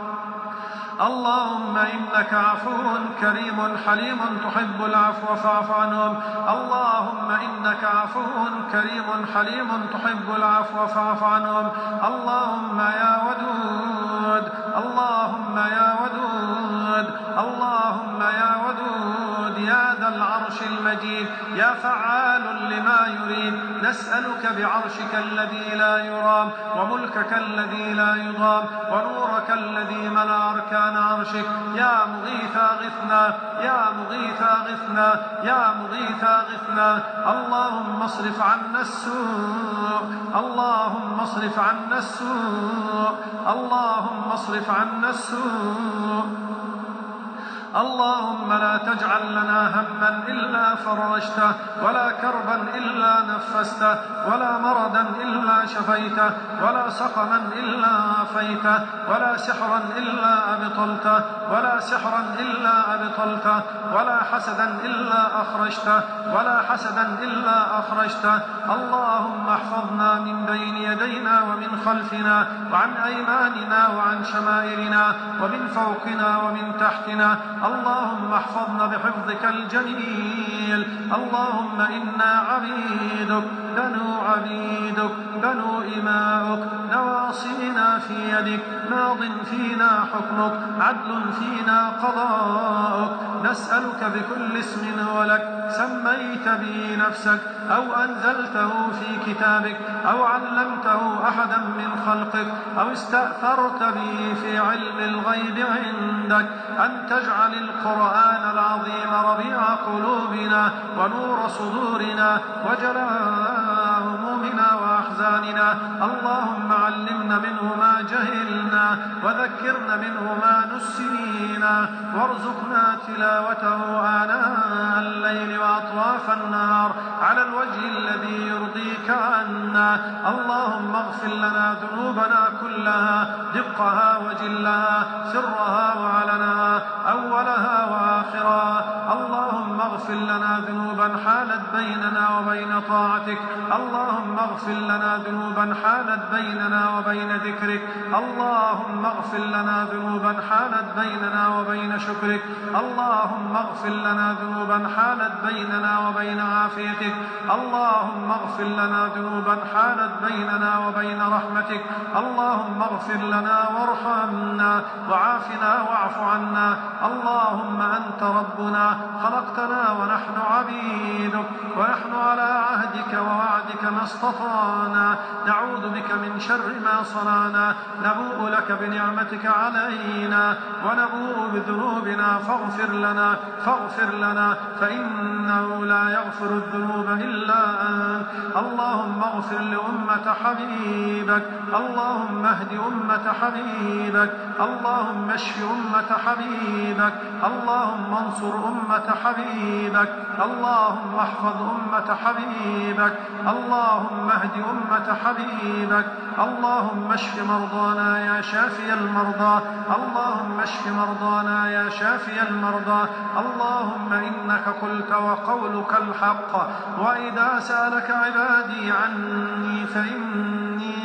اللهم إنك عفو كريم حليم تحب العفو فاعف عنهم. اللهم إنك عفو كريم حليم تحب العفو فاعف عنهم. اللهم يا ودود اللهم يا ودود اللهم يا ودود يا ذا العرش المجيد يا فعال لما يريد نسألك بعرشك الذي لا يرام وملكك الذي لا يضام ونورك الذي ملا أركان عرشك يا مغيث أغثنا يا مغيث أغثنا يا مغيث أغثنا. اللهم اصرف عنا السوء اللهم اصرف عنا السوء اللهم اصرف عنا السوء اللهم لا تجعل لنا هما إلا فرجته، ولا كربا إلا نفسته، ولا مرضا إلا شفيته، ولا سقما إلا عافيته، ولا سحرا إلا أبطلته، ولا سحرا إلا أبطلته، ولا حسدا إلا أخرجته، ولا حسدا إلا أخرجته. اللهم احفظنا من بين يدينا ومن خلفنا وعن أيماننا وعن شمائلنا ومن فوقنا ومن تحتنا. اللهم احفظنا بحفظك الجميل. اللهم إنا عبيدك بنو عبيدك بنو إماؤك، نواصينا في يدك، ماض فينا حكمك، عدل فينا قضاؤك. نسألك بكل اسم هو لك سميت به نفسك أو أنزلته في كتابك أو علمته أحدا من خلقك أو استأثرت به في علم الغيب عندك، أن تجعل القرآن العظيم ربيع قلوبنا ونور صدورنا وجلاء همومنا وأحزاننا. اللهم علمنا منه ما جهلنا وذكرنا منه ما نسينا، وارزقنا تلاوته آناء الليل وأطراف النهار على الوجه الذي يرضيك عنا. اللهم اغفر لنا ذنوبنا كلها، دقها وجلها، سرها وعلنها، أولها وآخرها. اللهم اغفر لنا ذنوبا حالت بيننا وبين طاعتك. اللهم اغفر لنا ذنوبا حالت بيننا وبين ذكرك. اللهم اغفر لنا ذنوبا حالت بيننا وبين شكرك. اللهم اغفر لنا ذنوبا حالت بيننا وبين عافيتك. اللهم اغفر لنا ذنوبا حالت بيننا وبين رحمتك. اللهم اغفر لنا وارحمنا وعافنا واعف عنا. اللهم أنت ربنا خلقتنا ونحن عبيدك، ونحن على عهدك ووعدك ما استطعنا. نعوذ بك من شر ما صنعنا، نبوء لك بنعمتك علينا ونبوء بذنوبنا فاغفر لنا فاغفر لنا فإنه لا يغفر الذنوب إلا أنت. اللهم اغفر لأمة حبيبك. اللهم اهد أمة حبيبك. اللهم اشف أمة حبيبك. اللهم انصر أمة حبيبك. اللهم احفظ أمة حبيبك. اللهم اهد أمة حبيبك. اللهم اشف مرضانا يا شافي المرضى. اللهم اشف مرضانا يا شافي المرضى. اللهم إنك قلت وقولك الحق، وإذا سألك عبادي عني فإني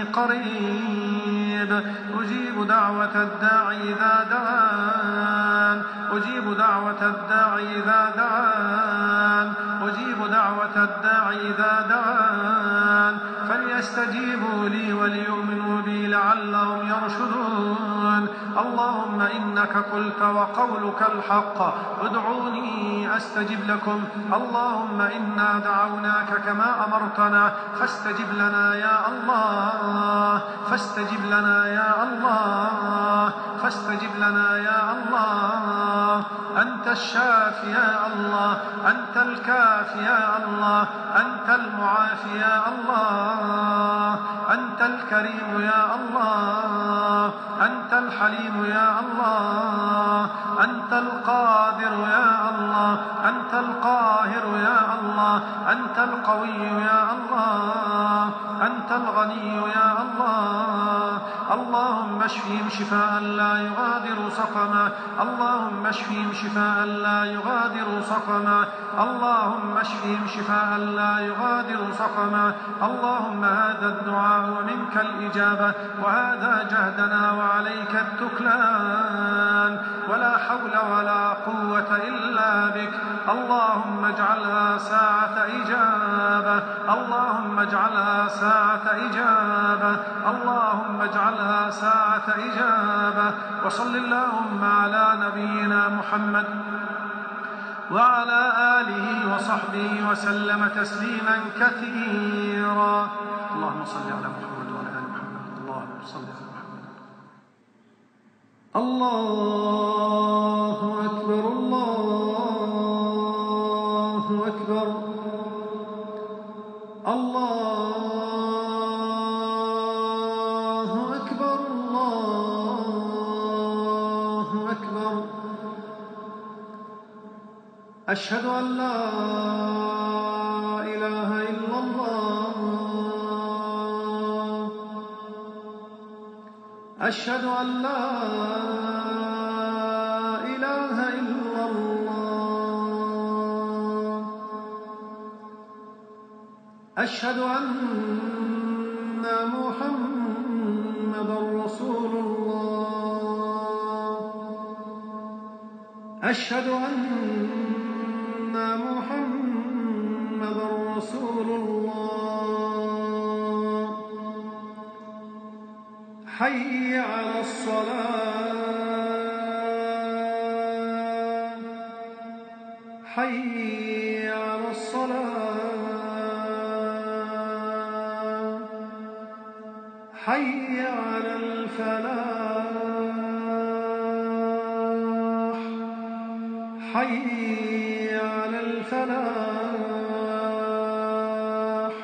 قريب أجيب دعوة الداعي إذا دعان أجيب دعوة الداعي إذا دعان أجيب دعوة الداعي إذا دعان فليستجيبوا لي وليؤمنوا بي لعلهم يرشدون. اللهم إنك قلت وقولك الحق ادعوني أستجب لكم. اللهم إنا دعوناك كما أمرتنا فاستجب لنا يا الله فاستجب لنا يا الله فاستجب لنا يا الله. أنت الشافي يا الله، أنت الكافي يا الله، أنت المعافي يا الله، أنت الكريم يا الله، أنت الحليم يا الله، أنت القادر يا الله، أنت القاهر يا الله، أنت القوي يا الله، أنت الغني يا الله. اللهم اشفهم شفاء لا يغادر سقما. اللهم اشفهم شفاء لا يغادر سقما. اللهم اشفهم شفاء لا يغادر سقما. اللهم هذا الدعاء ومنك الإجابة، وهذا جهدنا وعليك التكلان، ولا حول ولا قوة إلا بك. اللهم اجعلها ساعة إجابة. اللهم اجعلها ساعة إجابة. اللهم اجعلها ساعة إجابة. وصل اللهم على نبينا محمد وعلى آله وصحبه وسلم تسليما كثيرا. اللهم صل على محمد وعلى آل محمد. اللهم صل على محمد. الله أكبر الله أكبر الله أكبر الله أكبر. أشهد أن لا إله إلا الله أشهد أن لا إله إلا الله أشهد أن محمدًا رسول الله أشهد أن محمدًا رسول الله حي على الصلاة حي على الصلاة حي على الفلاح حي على الفلاح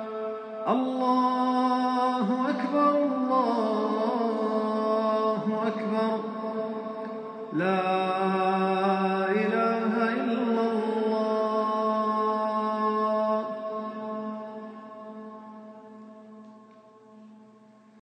الله أكبر الله أكبر لا